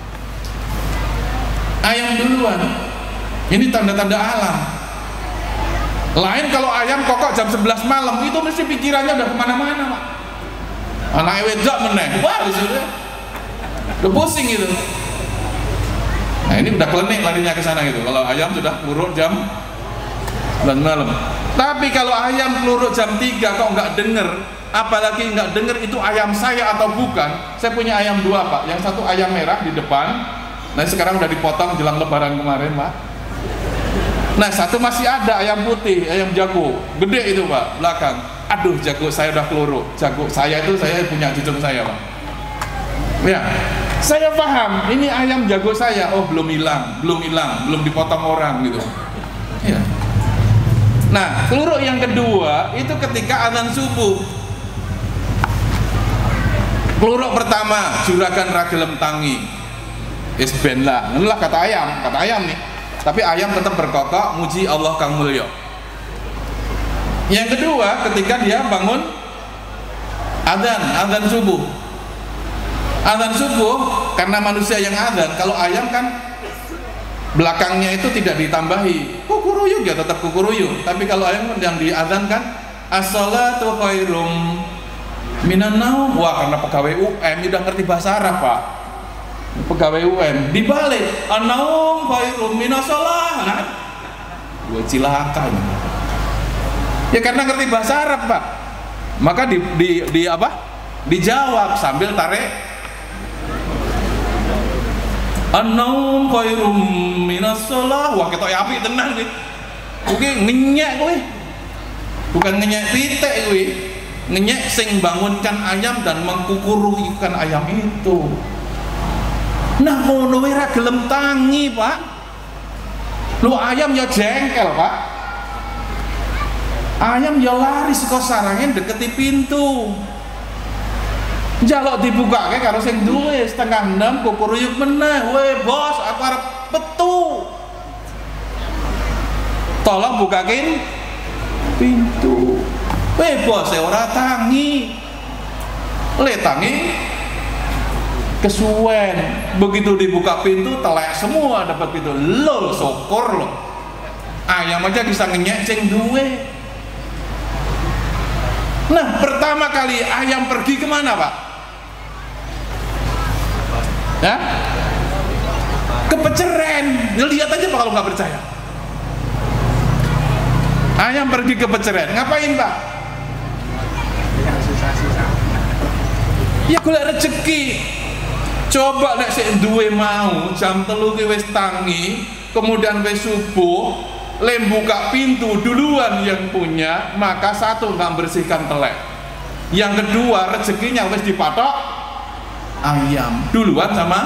Ayam duluan. Ini tanda-tanda alam. Lain kalau ayam kokok jam 11 malam, itu mesti pikirannya udah kemana-mana Pak. Anak wedok meneh, wah sudah pusing gitu. Nah ini udah klenik larinya ke sana gitu. Kalau ayam sudah keluruk jam 11 malam. Tapi kalau ayam keluruk jam 3 kok nggak denger, apalagi nggak denger itu ayam saya atau bukan. Saya punya ayam 2 Pak. Yang satu ayam merah di depan, nah sekarang udah dipotong jelang lebaran kemarin Pak. Nah satu masih ada ayam putih, ayam jago, gede itu Pak, belakang. Aduh jago saya udah keluruk. Jago saya itu saya punya cucu saya Pak. Ya, saya paham. Ini ayam jago saya. Oh belum hilang, belum dipotong orang gitu. Ya. Nah, keluruk yang kedua itu ketika azan subuh. Keluruk pertama juragan ragelem tangi. Isben lah, inilah kata ayam nih. Tapi ayam tetap berkokok muji Allah kang mulya. Yang kedua ketika dia bangun azan subuh. Azan subuh karena manusia yang azan, kalau ayam kan belakangnya itu tidak ditambahi kukuruyuk ya tetap kukuruyuk. Tapi kalau ayam yang diazan kan as-salatu khairum minan naum. Wah karena pegawai UM udah ngerti bahasa Arab Pak. Pegawai UM dibalik an-naum khairum minas shalah. Gua cilaka ini. Ya karena ngerti bahasa Arab Pak. Maka di apa? Dijawab sambil tarik an-naum khairum minas shalah. Wah ketok apik tenan kuwi. Kuwi ngenyek kuwi. Bukan ngenyek pitik kuwi. Ngenyek sing bangunkan ayam dan mengkukurukan ayam itu. Nah ngono wae ra gelem tangi, Pak. Lu ayam ya jengkel, Pak. Ayam ya lari saka sarange deketi pintu. Jaluk dibukake karo sing duwe 5:30 kukuruyuk meneh. Weh bos, aku arep metu. Tolong bukakin pintu. Weh bos, ora tangi. Le tangi kesuwen. Begitu dibuka pintu telek semua dapat pintu. Lol, syukur loh. Ayam aja bisa ngenyek sing duwe. Nah, pertama kali ayam pergi kemana Pak? Ya? Kepeceren. Lihat aja Pak kalau nggak percaya. Ayam pergi ke Peceren. Ngapain Pak? Ya golek rezeki. Coba nek sik duwe mau jam 3 ki wis tangi, kemudian wis subuh, lem buka pintu duluan yang punya, maka satu nggak bersihkan telek. Yang kedua rezekinya wis dipatok ayam duluan sama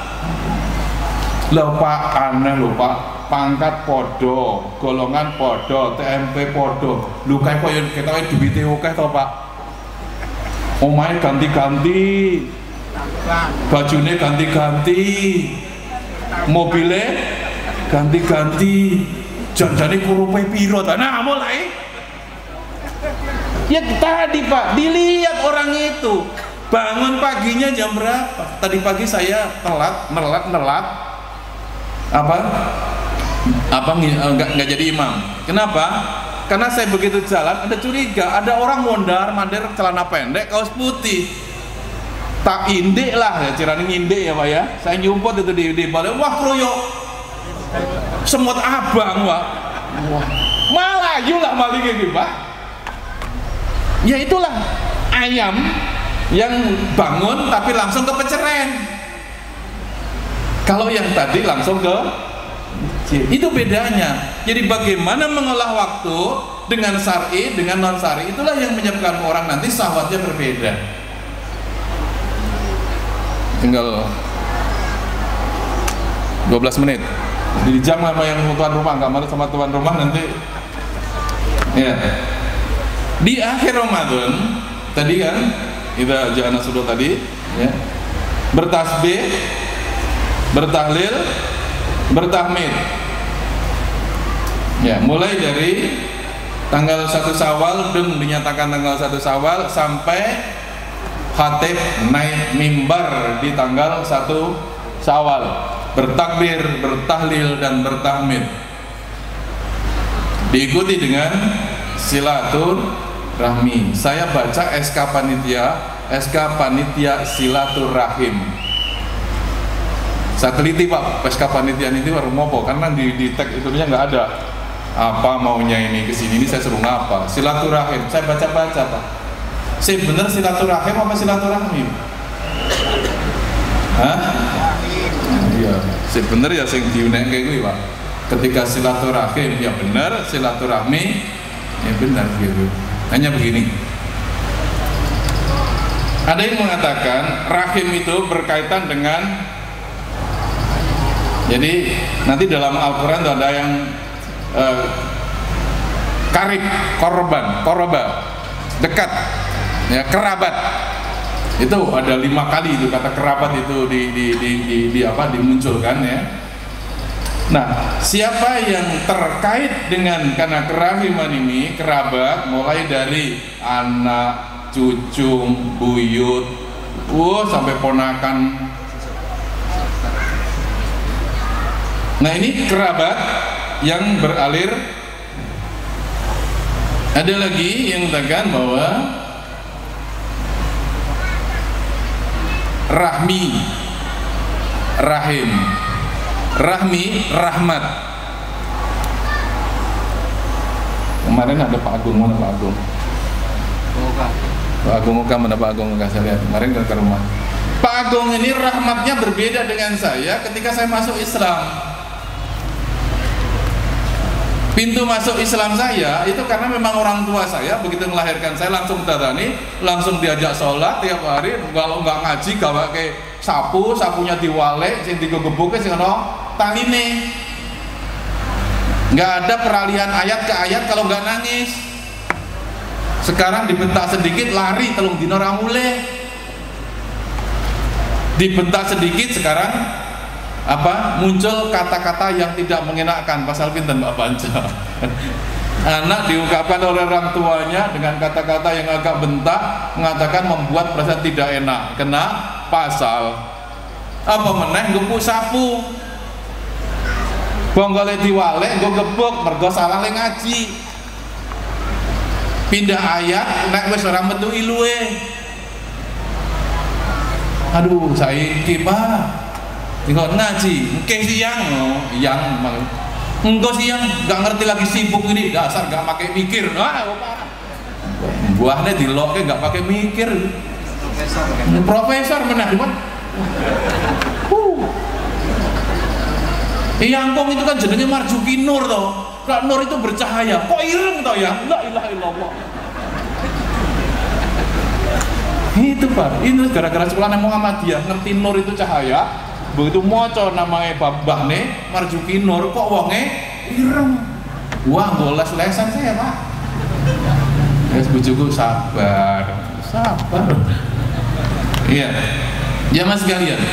lho Pak, aneh lho Pak, pangkat podo, golongan podo, TMP podo, lho kae koyo ketoke duwite akeh to Pak. Omahe ganti-ganti, bajune ganti-ganti, mobilnya ganti-ganti, janjane kurupe piro ta. Nah mulai ya tadi Pak, dilihat orang itu bangun paginya jam berapa. Tadi pagi saya telat nggak jadi imam. Kenapa? Karena saya begitu jalan ada curiga, ada orang mondar-mandir celana pendek kaos putih. Tak indik lah ya, cirane ngindik ya Pak ya. Saya nyumput itu di balik, wah kroyok semut abang Pak. Wah, Malayu lah maling gitu Pak. Ya itulah ayam yang bangun tapi langsung ke Peceren. Kalau yang tadi langsung ke itu bedanya. Jadi bagaimana mengolah waktu dengan syar'i dengan non syar'i, itulah yang menyebabkan orang nanti syahwatnya berbeda. Tinggal 12 menit. Jadi jam sama yang tuan rumah, nggak malu sama tuan rumah nanti. Ya. Di akhir Ramadan tadi kan kita jana sudah tadi ya. Bertasbih, bertahlil, bertahmid. Ya, mulai dari tanggal 1 Syawal dan dinyatakan tanggal 1 Syawal sampai khatib naik mimbar di tanggal 1 Syawal, bertakbir, bertahlil dan bertahmid, diikuti dengan silaturahmi. Saya baca SK panitia silaturahim. Saya teliti Pak, SK panitia itu baru ngopo karena di tag itunya nggak ada. Apa maunya ini kesini, ini saya suruh ngapa? Silaturahim. Saya baca-baca Pak. Saya bener silaturahim apa silaturahim? Hah? Iya. Saya bener ya sing diunek kayak gue Pak. Ketika silaturahim ya bener, silaturahmi ya benar gitu. Hanya begini. Ada yang mengatakan rahim itu berkaitan dengan, jadi nanti dalam Al-Quran ada yang karib, koroba, dekat, ya kerabat. Itu ada 5 kali itu kata kerabat itu dimunculkan ya. Nah, siapa yang terkait dengan karena kerahiman ini, kerabat, mulai dari anak, cucu, buyut, sampai ponakan. Nah, ini kerabat yang beralir. Ada lagi yang mengatakan bahwa rahmi, rahim, rahmi, rahmat. Kemarin ada Pak Agung, mana Pak Agung? Pak Agung Muka, mana Pak Agung Muka, saya lihat kemarin ke rumah. Pak Agung ini rahmatnya berbeda dengan saya ketika saya masuk Islam. Pintu masuk Islam saya itu karena memang orang tua saya begitu melahirkan saya langsung tadani, langsung diajak sholat tiap hari. Kalau nggak ngaji gawe ke sapunya diwalek, sing digegebuk sing ono taline. Nggak ada peralihan ayat ke ayat kalau nggak nangis. Sekarang dibentak sedikit lari telung dino ra muleh. Dibentak sedikit sekarang muncul kata-kata yang tidak mengenakan. Pasal pinten Mbak Panca. Anak diungkapkan oleh orang tuanya dengan kata-kata yang agak bentak, mengatakan membuat perasaan tidak enak, kena pasal. Apa meneh ngepuk sapu, bonggole diwalek nggo gebuk mergo salah le ngaji. Pindah ayat nek wis ora metu iluwe. Aduh, saiki Pak tinggal ngaji, mungkin siang, yang enggak siang, nggak ngerti lagi sibuk ini, dasar nggak pakai mikir, buahnya diloknya nggak pakai mikir, profesor menang, Yangkong itu kan jenenge Marzuki Nur toh, kalau Nur itu bercahaya, kok ireng toh ya, la ilaha illallah. Itu Pak, ini gara-gara sekolah Muhammadiyah ngerti Nur itu cahaya. Begitu moco namanya babahne Marzuki Nur kok wonge ireng. Wah, les-lesan saya Pak. Wes bojoku sabar. Iya. Ya Mas kalian.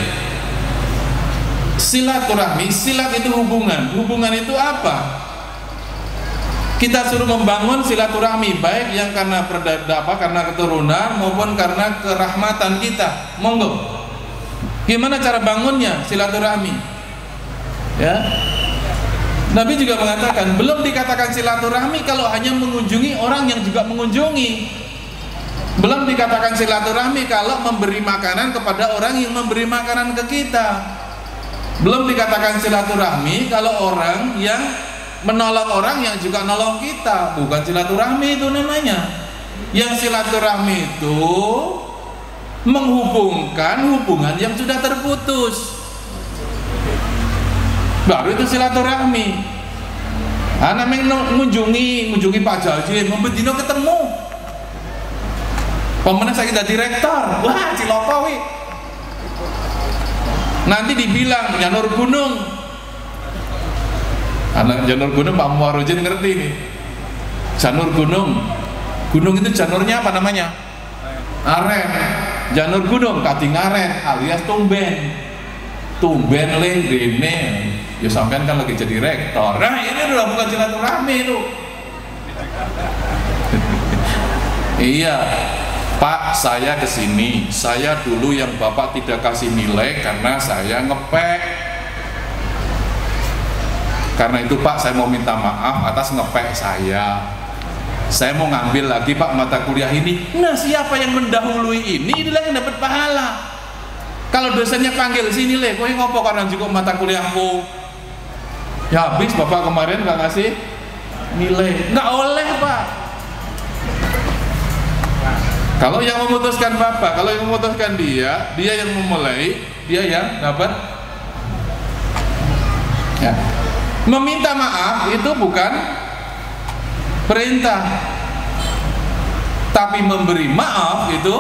Silaturahmi, silat itu hubungan. Hubungan itu apa? Kita suruh membangun silaturahmi baik yang karena karena keturunan maupun karena kerahmatan kita. Monggo. Gimana cara bangunnya silaturahmi? Ya, Nabi juga mengatakan belum dikatakan silaturahmi kalau hanya mengunjungi orang yang juga mengunjungi. Belum dikatakan silaturahmi kalau memberi makanan kepada orang yang memberi makanan ke kita. Belum dikatakan silaturahmi kalau orang yang menolong orang yang juga nolong kita. Bukan silaturahmi itu namanya. Yang silaturahmi itu menghubungkan hubungan yang sudah terputus, baru itu silaturahmi. Namanya mengunjungi Pak Jaji, membedino ketemu. Pemenang saya jadi rektor, wah Cilokowi. Nanti dibilang Janur Gunung, anak Janur Gunung Pak Muarujin ngerti nih. Janur Gunung itu janurnya apa namanya? Aren. Janur Gunung kading aren alias tumben le rene ya sampean kan lagi jadi rektor. Nah ini udah bukan silaturahmi itu, Iya, Pak, saya kesini. Saya dulu yang Bapak tidak kasih nilai karena saya ngepek. Karena itu Pak, saya mau minta maaf atas ngepek saya. Saya mau ngambil lagi Pak mata kuliah ini. Nah, siapa yang mendahului inilah yang dapat pahala. Kalau dosennya panggil sini le, kowe ngopo karena cukup mata kuliahmu. Ya habis Bapak kemarin nggak ngasih nilai, nggak oleh Pak. Kalau yang memutuskan Bapak, kalau yang memutuskan dia yang memulai, dia yang dapat. Ya. Meminta maaf itu bukan perintah, tapi memberi maaf itu.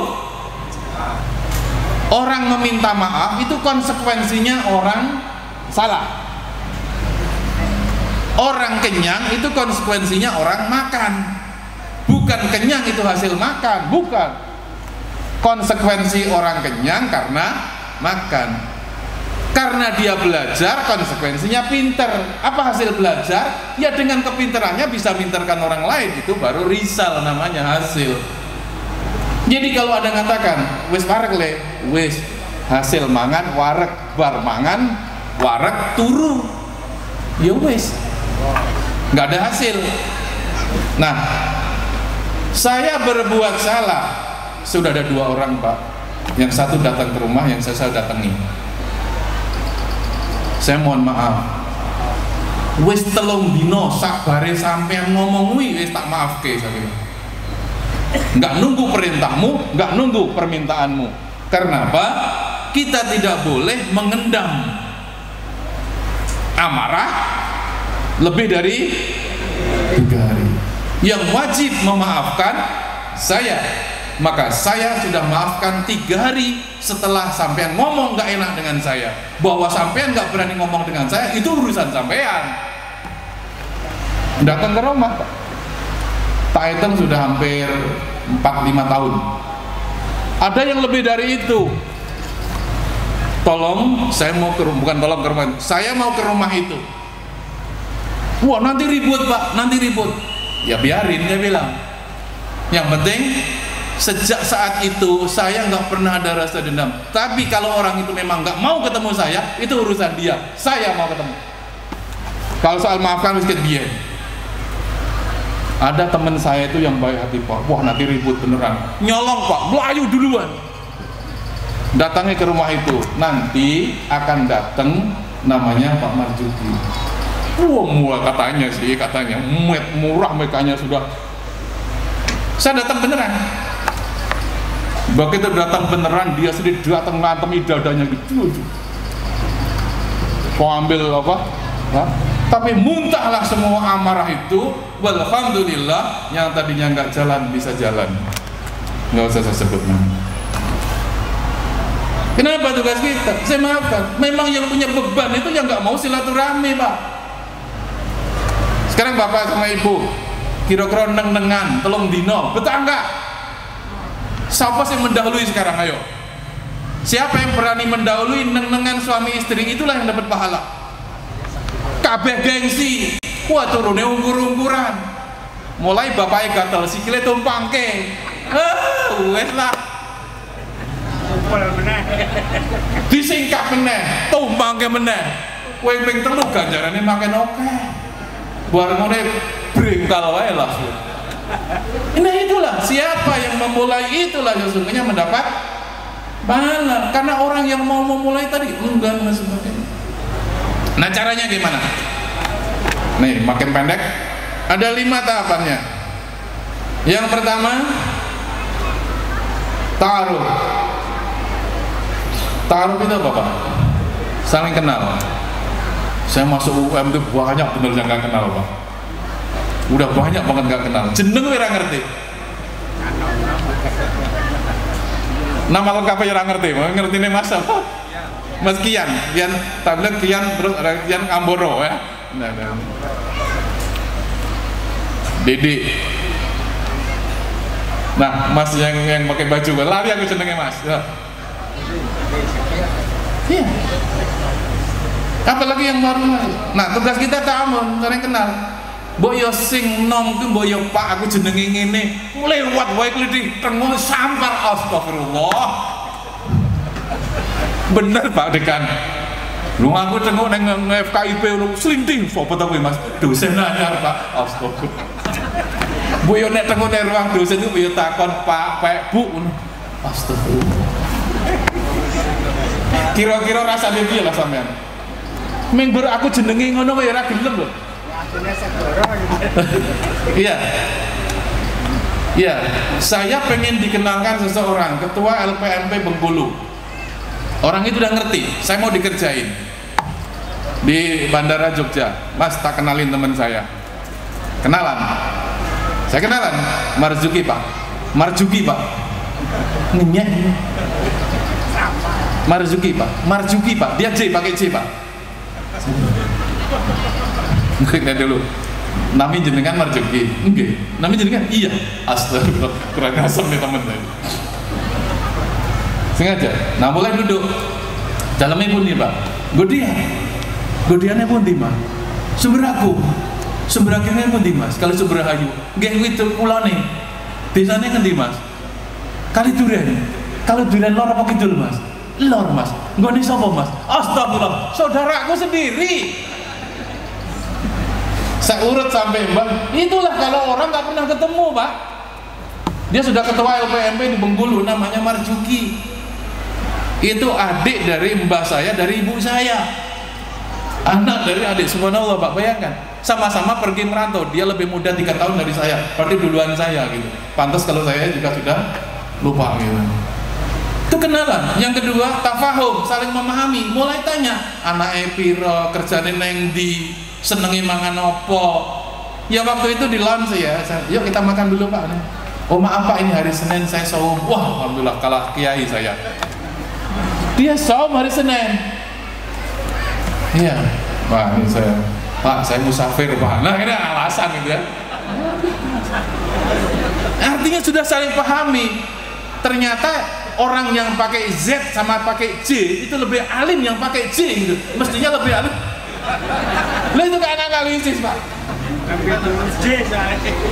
Orang meminta maaf itu konsekuensinya orang salah. Orang kenyang itu konsekuensinya orang makan. Bukan kenyang itu hasil makan, bukan. Konsekuensi orang kenyang karena makan. Karena dia belajar, konsekuensinya pinter. Apa hasil belajar? Ya dengan kepinterannya bisa minterkan orang lain, itu baru risal namanya, hasil. Jadi kalau ada yang katakan, wis warek le, wis hasil mangan warek, bar mangan warek turu, ya wis, nggak ada hasil. Nah, saya berbuat salah, sudah ada 2 orang Pak, yang satu datang ke rumah, yang saya datangi. Saya mohon maaf, wis 3 dino sakbare sampean ngomong wis tak maafke saya. Nggak nunggu perintahmu, nggak nunggu permintaanmu. Karena apa? Kita tidak boleh mengendam amarah lebih dari 3 hari. Yang wajib memaafkan saya, maka saya sudah maafkan 3 hari setelah sampean ngomong nggak enak dengan saya. Bahwa sampean nggak berani ngomong dengan saya, itu urusan sampean. Datang ke rumah Pak, tak hitung sudah hampir 4-5 tahun. Ada yang lebih dari itu. Tolong, saya mau ke rumah, bukan tolong ke rumah, saya mau ke rumah itu. Wah, nanti ribut Pak, nanti ribut. Ya biarin, dia bilang. Yang penting sejak saat itu saya nggak pernah ada rasa dendam. Tapi kalau orang itu memang nggak mau ketemu saya, itu urusan dia. Saya mau ketemu. Kalau soal maafkan miskin dia. Ada teman saya itu yang baik hati Pak, wah nanti ribut beneran, nyolong Pak, melayu duluan. Datangi ke rumah itu, nanti akan datang namanya Pak Marjuki. Wah murah katanya sih, katanya murah mereka sudah. Saya datang beneran. Begitu datang beneran, dia sendiri datang ngantemi dadanya gitu. Kau ambil apa? Hah? Tapi muntahlah semua amarah itu. Walhamdulillah, yang tadinya nggak jalan bisa jalan. Nggak usah saya sebut nama. Kenapa tugas kita? Saya maafkan. Memang yang punya beban itu yang nggak mau silaturahmi Pak. Sekarang Bapak sama Ibu kira-kira neng-nengan 3 dino, betah nggak? Siapa sih mendahului sekarang? Ayo. Siapa yang berani mendahului neng-nengan suami istri, itulah yang dapat pahala. Kabeh gengsi, wah turunnya ungkur-ungkuran. Mulai bapaknya gatel, sikile tumpangke. Wes lah. Disingkap meneh, tumpangke meneh. Kowe ping 3 ganjarane makin oke. Bareng ngene bringkal wae langsung. Nah itulah, siapa yang memulai itulah sesungguhnya mendapat pahala. Karena orang yang mau memulai tadi enggan dan sebagainya. Nah caranya gimana? Nih makin pendek. Ada 5 tahapannya. Yang pertama, ta'aruf. Ta'aruf itu apa Pak? Saling kenal. Saya masuk UM itu banyak bener yang gak kenal Pak. Udah banyak banget gak kenal. Jeneng ora ngerti. Nama lengkapnya ora ngerti. Ngerti nih Mas apa? Mas Kian tablet Kian, terus ada Kian Amboro ya. Nah. Dede. Nah, Mas yang pakai baju lari aku jenenge Mas. Ya. Iya. Apalagi yang baru Mas. Nah, tugas kita ta'amun, saling kenal. mbok yo sing nom ku mbok yo Pak aku jenenge ngene lewat wae klithik tengu sampar astagfirullah. Bener Pak Dekan. Lu aku tengok nang FKIP lu selinting sapa ta kowe Mas? Dosen anyar Pak. Astagfirullah. Bu yo nek tengok nang ruang dosen ku yo takon Pak, Bu. Astagfirullah. Kira-kira rasane piye lah sampean? Menggur aku jenenge ngono kowe ora gelem lho. Iya. Iya, saya pengen dikenalkan seseorang, ketua LPMP Bengkulu. Orang itu udah ngerti, saya mau dikerjain di Bandara Jogja. Mas, tak kenalin teman saya. Kenalan. Saya kenalan, Marzuki Pak. Marzuki Pak. Ngenyek. Marzuki Pak. Marzuki Pak. Dia J, pakai J Pak. Ngerti dulu. Nami jenengan Marzuki. Enggak. Nami jenengan? Iya. Astagfirullah. Kurang asam nih teman saya. Sengaja. Nah mulai duduk. Dalamnya pun nih Pak. Godiannya pun di Mas. Sumber aku. Sumber akhirnya pun di Mas. Kalau sumber ayu. Gak itu pulau nih. Desanya kan di Mas. Kali Duren. Kalau Duren lor apa kidul Mas? Lor Mas. Gak nih sopo Mas. Astagfirullah. Saudaraku sendiri. Saya urut sampai Mbak. Itulah kalau orang gak pernah ketemu Pak. Dia sudah ketua LPMP di Bengkulu, namanya Marzuki. Itu adik dari mbah saya, dari ibu saya. Anak dari adik, subhanallah Pak, bayangkan. Sama-sama pergi merantau, dia lebih muda 3 tahun dari saya, berarti duluan saya gitu. Pantas kalau saya juga sudah lupa gitu. Itu kenalan. Yang kedua, tafahum, saling memahami. Mulai tanya, anak piro, kerjane neng di, senengi mangan opo. Ya waktu itu di lunch ya, yuk kita makan dulu Pak. Oh maaf Pak, ini hari Senin saya saum. Wah alhamdulillah kalah kiai saya. Dia saum hari Senin. Iya. Wah ini Pak saya musafir Pak. Nah ini alasan gitu ya. Artinya sudah saling pahami. Ternyata orang yang pakai Z sama pakai J itu lebih alim yang pakai J gitu. Mestinya lebih alim. Lah itu kan analisis Pak. J saya.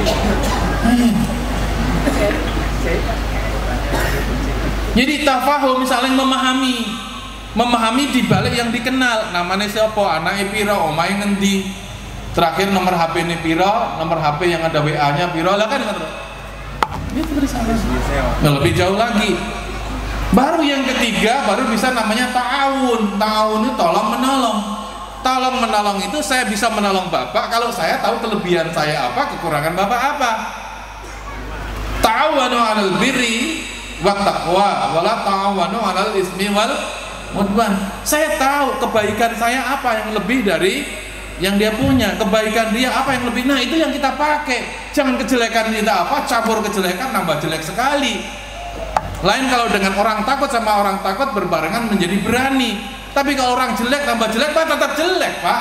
Jadi tafahum, saling memahami di balik yang dikenal. Namanya siapa, anaknya piro, omahe ngendi, terakhir nomor HP ini piro, nomor HP yang ada WA nya piro, lah kan itu bersama. Lebih jauh lagi. Baru yang ketiga baru bisa namanya ta'awun. Ta'awun itu tolong menolong. Tolong menolong itu saya bisa menolong Bapak kalau saya tahu kelebihan saya apa, kekurangan Bapak apa. Ta'awanu 'alal birri wat taqwa wa la ta'awanu 'alal ismi wal udwan. Saya tahu kebaikan saya apa yang lebih dari yang dia punya, kebaikan dia apa yang lebih. Nah, itu yang kita pakai. Jangan kejelekan kita apa, campur kejelekan nambah jelek sekali. Lain kalau dengan orang takut sama orang takut berbarengan menjadi berani. Tapi kalau orang jelek tambah jelek, Pak, tetap jelek, Pak.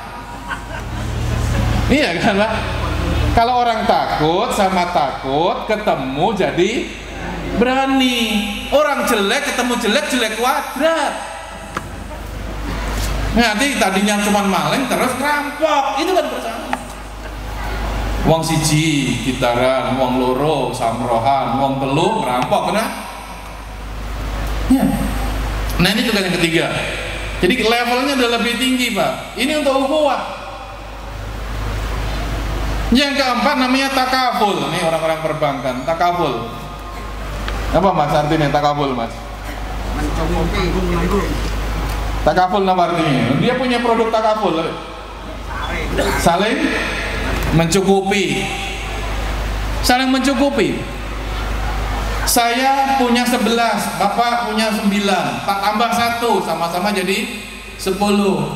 Iya kan, Pak? Kalau orang takut sama takut ketemu jadi berani. Orang jelek ketemu jelek, jelek kuadrat. Nanti tadinya cuma maling terus rampok. Itu kan bersama. Wong siji gitaran, wong loro samrohan, wong telu rampok kena. Ya. Nah ini juga yang ketiga. Jadi levelnya udah lebih tinggi Pak. Ini untuk ukhuwah. Yang keempat namanya takaful. Ini orang-orang perbankan, takaful. Apa Mas artinya takaful Mas? Takaful apa artinya? Dia punya produk takaful. Saling mencukupi. Saling mencukupi. Saya punya 11, Bapak punya 9, tak tambah 1, sama-sama jadi 10.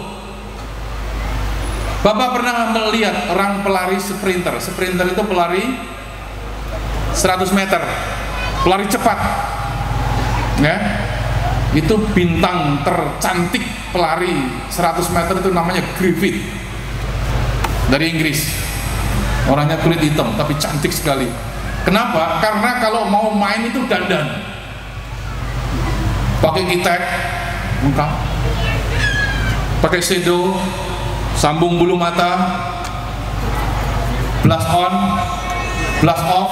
Bapak pernah melihat orang pelari sprinter. Sprinter itu pelari 100 meter, pelari cepat ya. Itu bintang tercantik pelari 100 meter itu namanya Griffith dari Inggris. Orangnya kulit hitam tapi cantik sekali. Kenapa? Karena kalau mau main itu dandan, pakai kitek, pakai shadow, sambung bulu mata, blast on, blast off.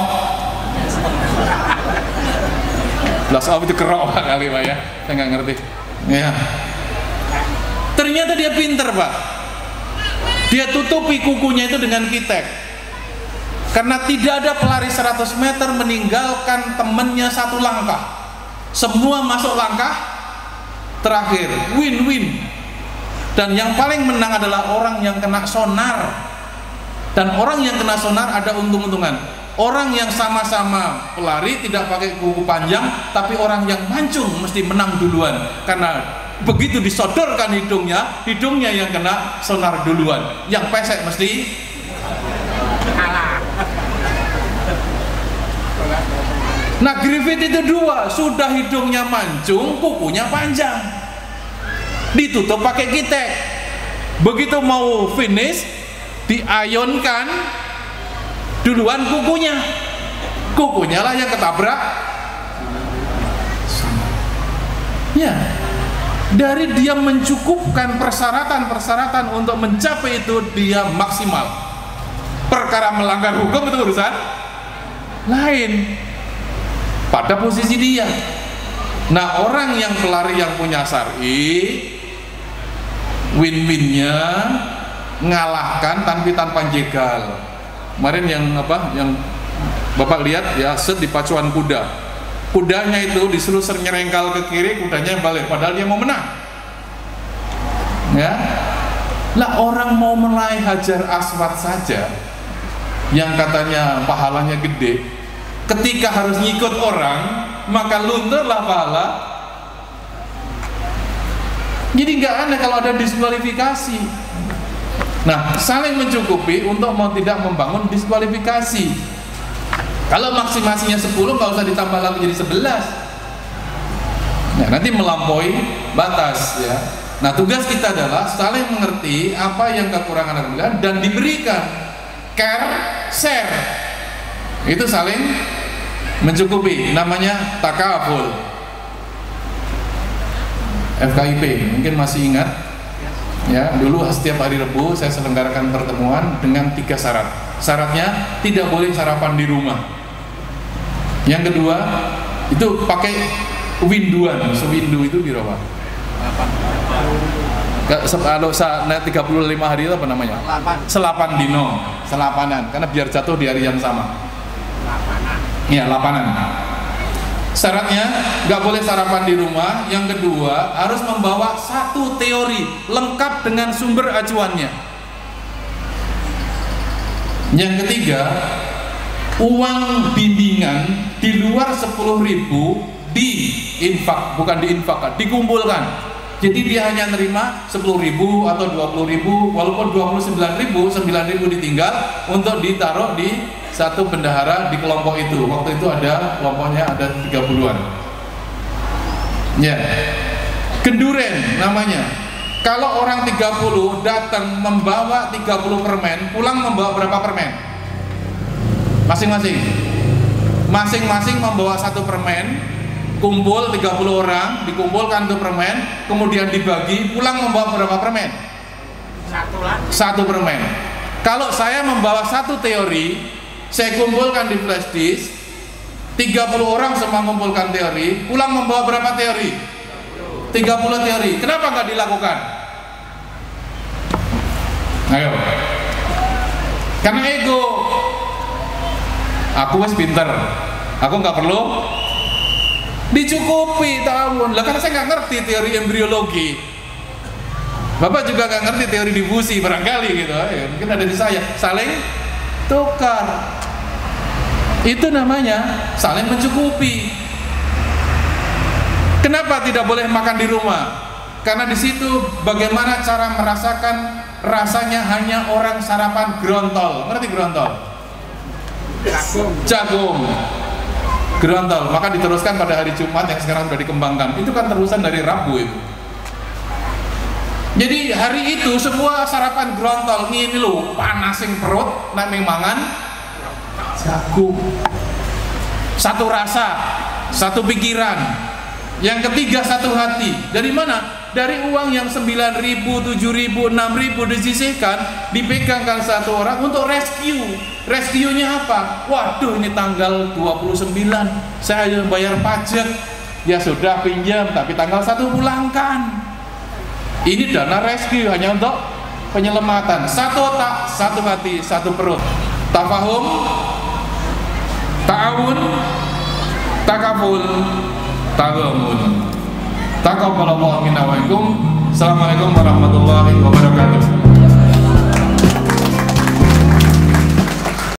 Blast off itu kerok kali Pak ya, saya nggak ngerti ya. Ternyata dia pinter Pak, dia tutupi kukunya itu dengan kitek, karena tidak ada pelari 100 meter meninggalkan temannya satu langkah, semua masuk langkah terakhir, win-win. Dan yang paling menang adalah orang yang kena sonar, dan orang yang kena sonar ada untung-untungan. Orang yang sama-sama pelari tidak pakai kuku panjang, tapi orang yang mancung mesti menang duluan, karena begitu disodorkan hidungnya yang kena sonar duluan, yang pesek mesti kalah. Nah, Griffith itu dua, sudah hidungnya mancung, kukunya panjang, ditutup pakai kitek. Begitu mau finish, diayonkan duluan kukunya lah yang ketabrak. Ya, dari dia mencukupkan persyaratan untuk mencapai itu, dia maksimal. Perkara melanggar hukum itu urusan lain pada posisi dia. Nah, orang yang pelari yang punya syar'i, win-winnya ngalahkan tanpa jegal. Kemarin yang Bapak lihat ya, set di pacuan kudanya itu disuruh nyerengkal ke kiri, kudanya balik, padahal dia mau menang ya. Lah, orang mau meraih Hajar Aswad saja yang katanya pahalanya gede, ketika harus ngikut orang maka lunturlah pahala. Jadi nggak aneh kalau ada diskualifikasi. Nah, saling mencukupi untuk mau tidak membangun diskualifikasi. Kalau maksimasinya 10, nggak usah ditambah lagi jadi 11. Nah, nanti melampaui batas ya. Nah, tugas kita adalah saling mengerti apa yang kekurangan kelebihan dan diberikan. Care, share. Itu saling mencukupi. Namanya takaful. FKIP, mungkin masih ingat. Ya, dulu setiap hari Rabu saya selenggarakan pertemuan dengan 3 syarat. Syaratnya tidak boleh sarapan di rumah. Yang kedua, itu pakai winduan. Sewindu itu berapa? Kalau 35 hari itu apa namanya? Selapan dino, selapanan. Karena biar jatuh di hari yang sama. Iya, lapanan. Syaratnya nggak boleh sarapan di rumah. Yang kedua, harus membawa 1 teori lengkap dengan sumber acuannya. Yang ketiga, uang bimbingan di luar 10.000 diinfak, bukan diinfakkan, dikumpulkan. Jadi dia hanya nerima 10.000 atau 20.000, walaupun 29.000, 9.000 ditinggal untuk ditaruh di satu bendahara di kelompok itu. Waktu itu ada kelompoknya ada 30-an. Ya, kenduren namanya. Kalau orang 30 datang membawa 30 permen, pulang membawa berapa permen? Masing-masing. Masing-masing membawa 1 permen, kumpul 30 orang, dikumpulkan tuh permen, kemudian dibagi, pulang membawa berapa permen? 1 permen. Kalau saya membawa 1 teori, saya kumpulkan di flash disk, 30 orang semua mengumpulkan teori, pulang membawa berapa teori? 30 teori. Kenapa nggak dilakukan? Ayo. Karena ego. Aku wes pinter, aku nggak perlu dicukupi tahun. Lah karena saya nggak ngerti teori embriologi. Bapak juga nggak ngerti teori difusi barangkali gitu. Ya, mungkin ada di saya. Saling tukar. Itu namanya saling mencukupi. Kenapa tidak boleh makan di rumah? Karena di situ bagaimana cara merasakan rasanya hanya orang sarapan grontol. Ngerti grontol? Jagung. Grontol. Maka diteruskan pada hari Jumat yang sekarang sudah dikembangkan. Itu kan terusan dari Rabu itu. Jadi hari itu semua sarapan grontol. Ini loh, panasin perut, nak mangan jagung. Satu rasa, satu pikiran. Yang ketiga 1 hati. Dari mana? dari uang yang 9.000, 7.000, 6.000 disisihkan, dipegangkan satu orang untuk rescue. Rescue-nya apa? Waduh, ini tanggal 29 saya bayar pajak. Ya sudah, pinjam, tapi tanggal 1 pulangkan. Ini dana rescue hanya untuk penyelamatan. Satu otak, satu hati, satu perut. Tafahum, ta'awun, takaful, tagamun. Taqabbalallahu minna wa minkum. Assalamualaikum warahmatullahi wabarakatuh.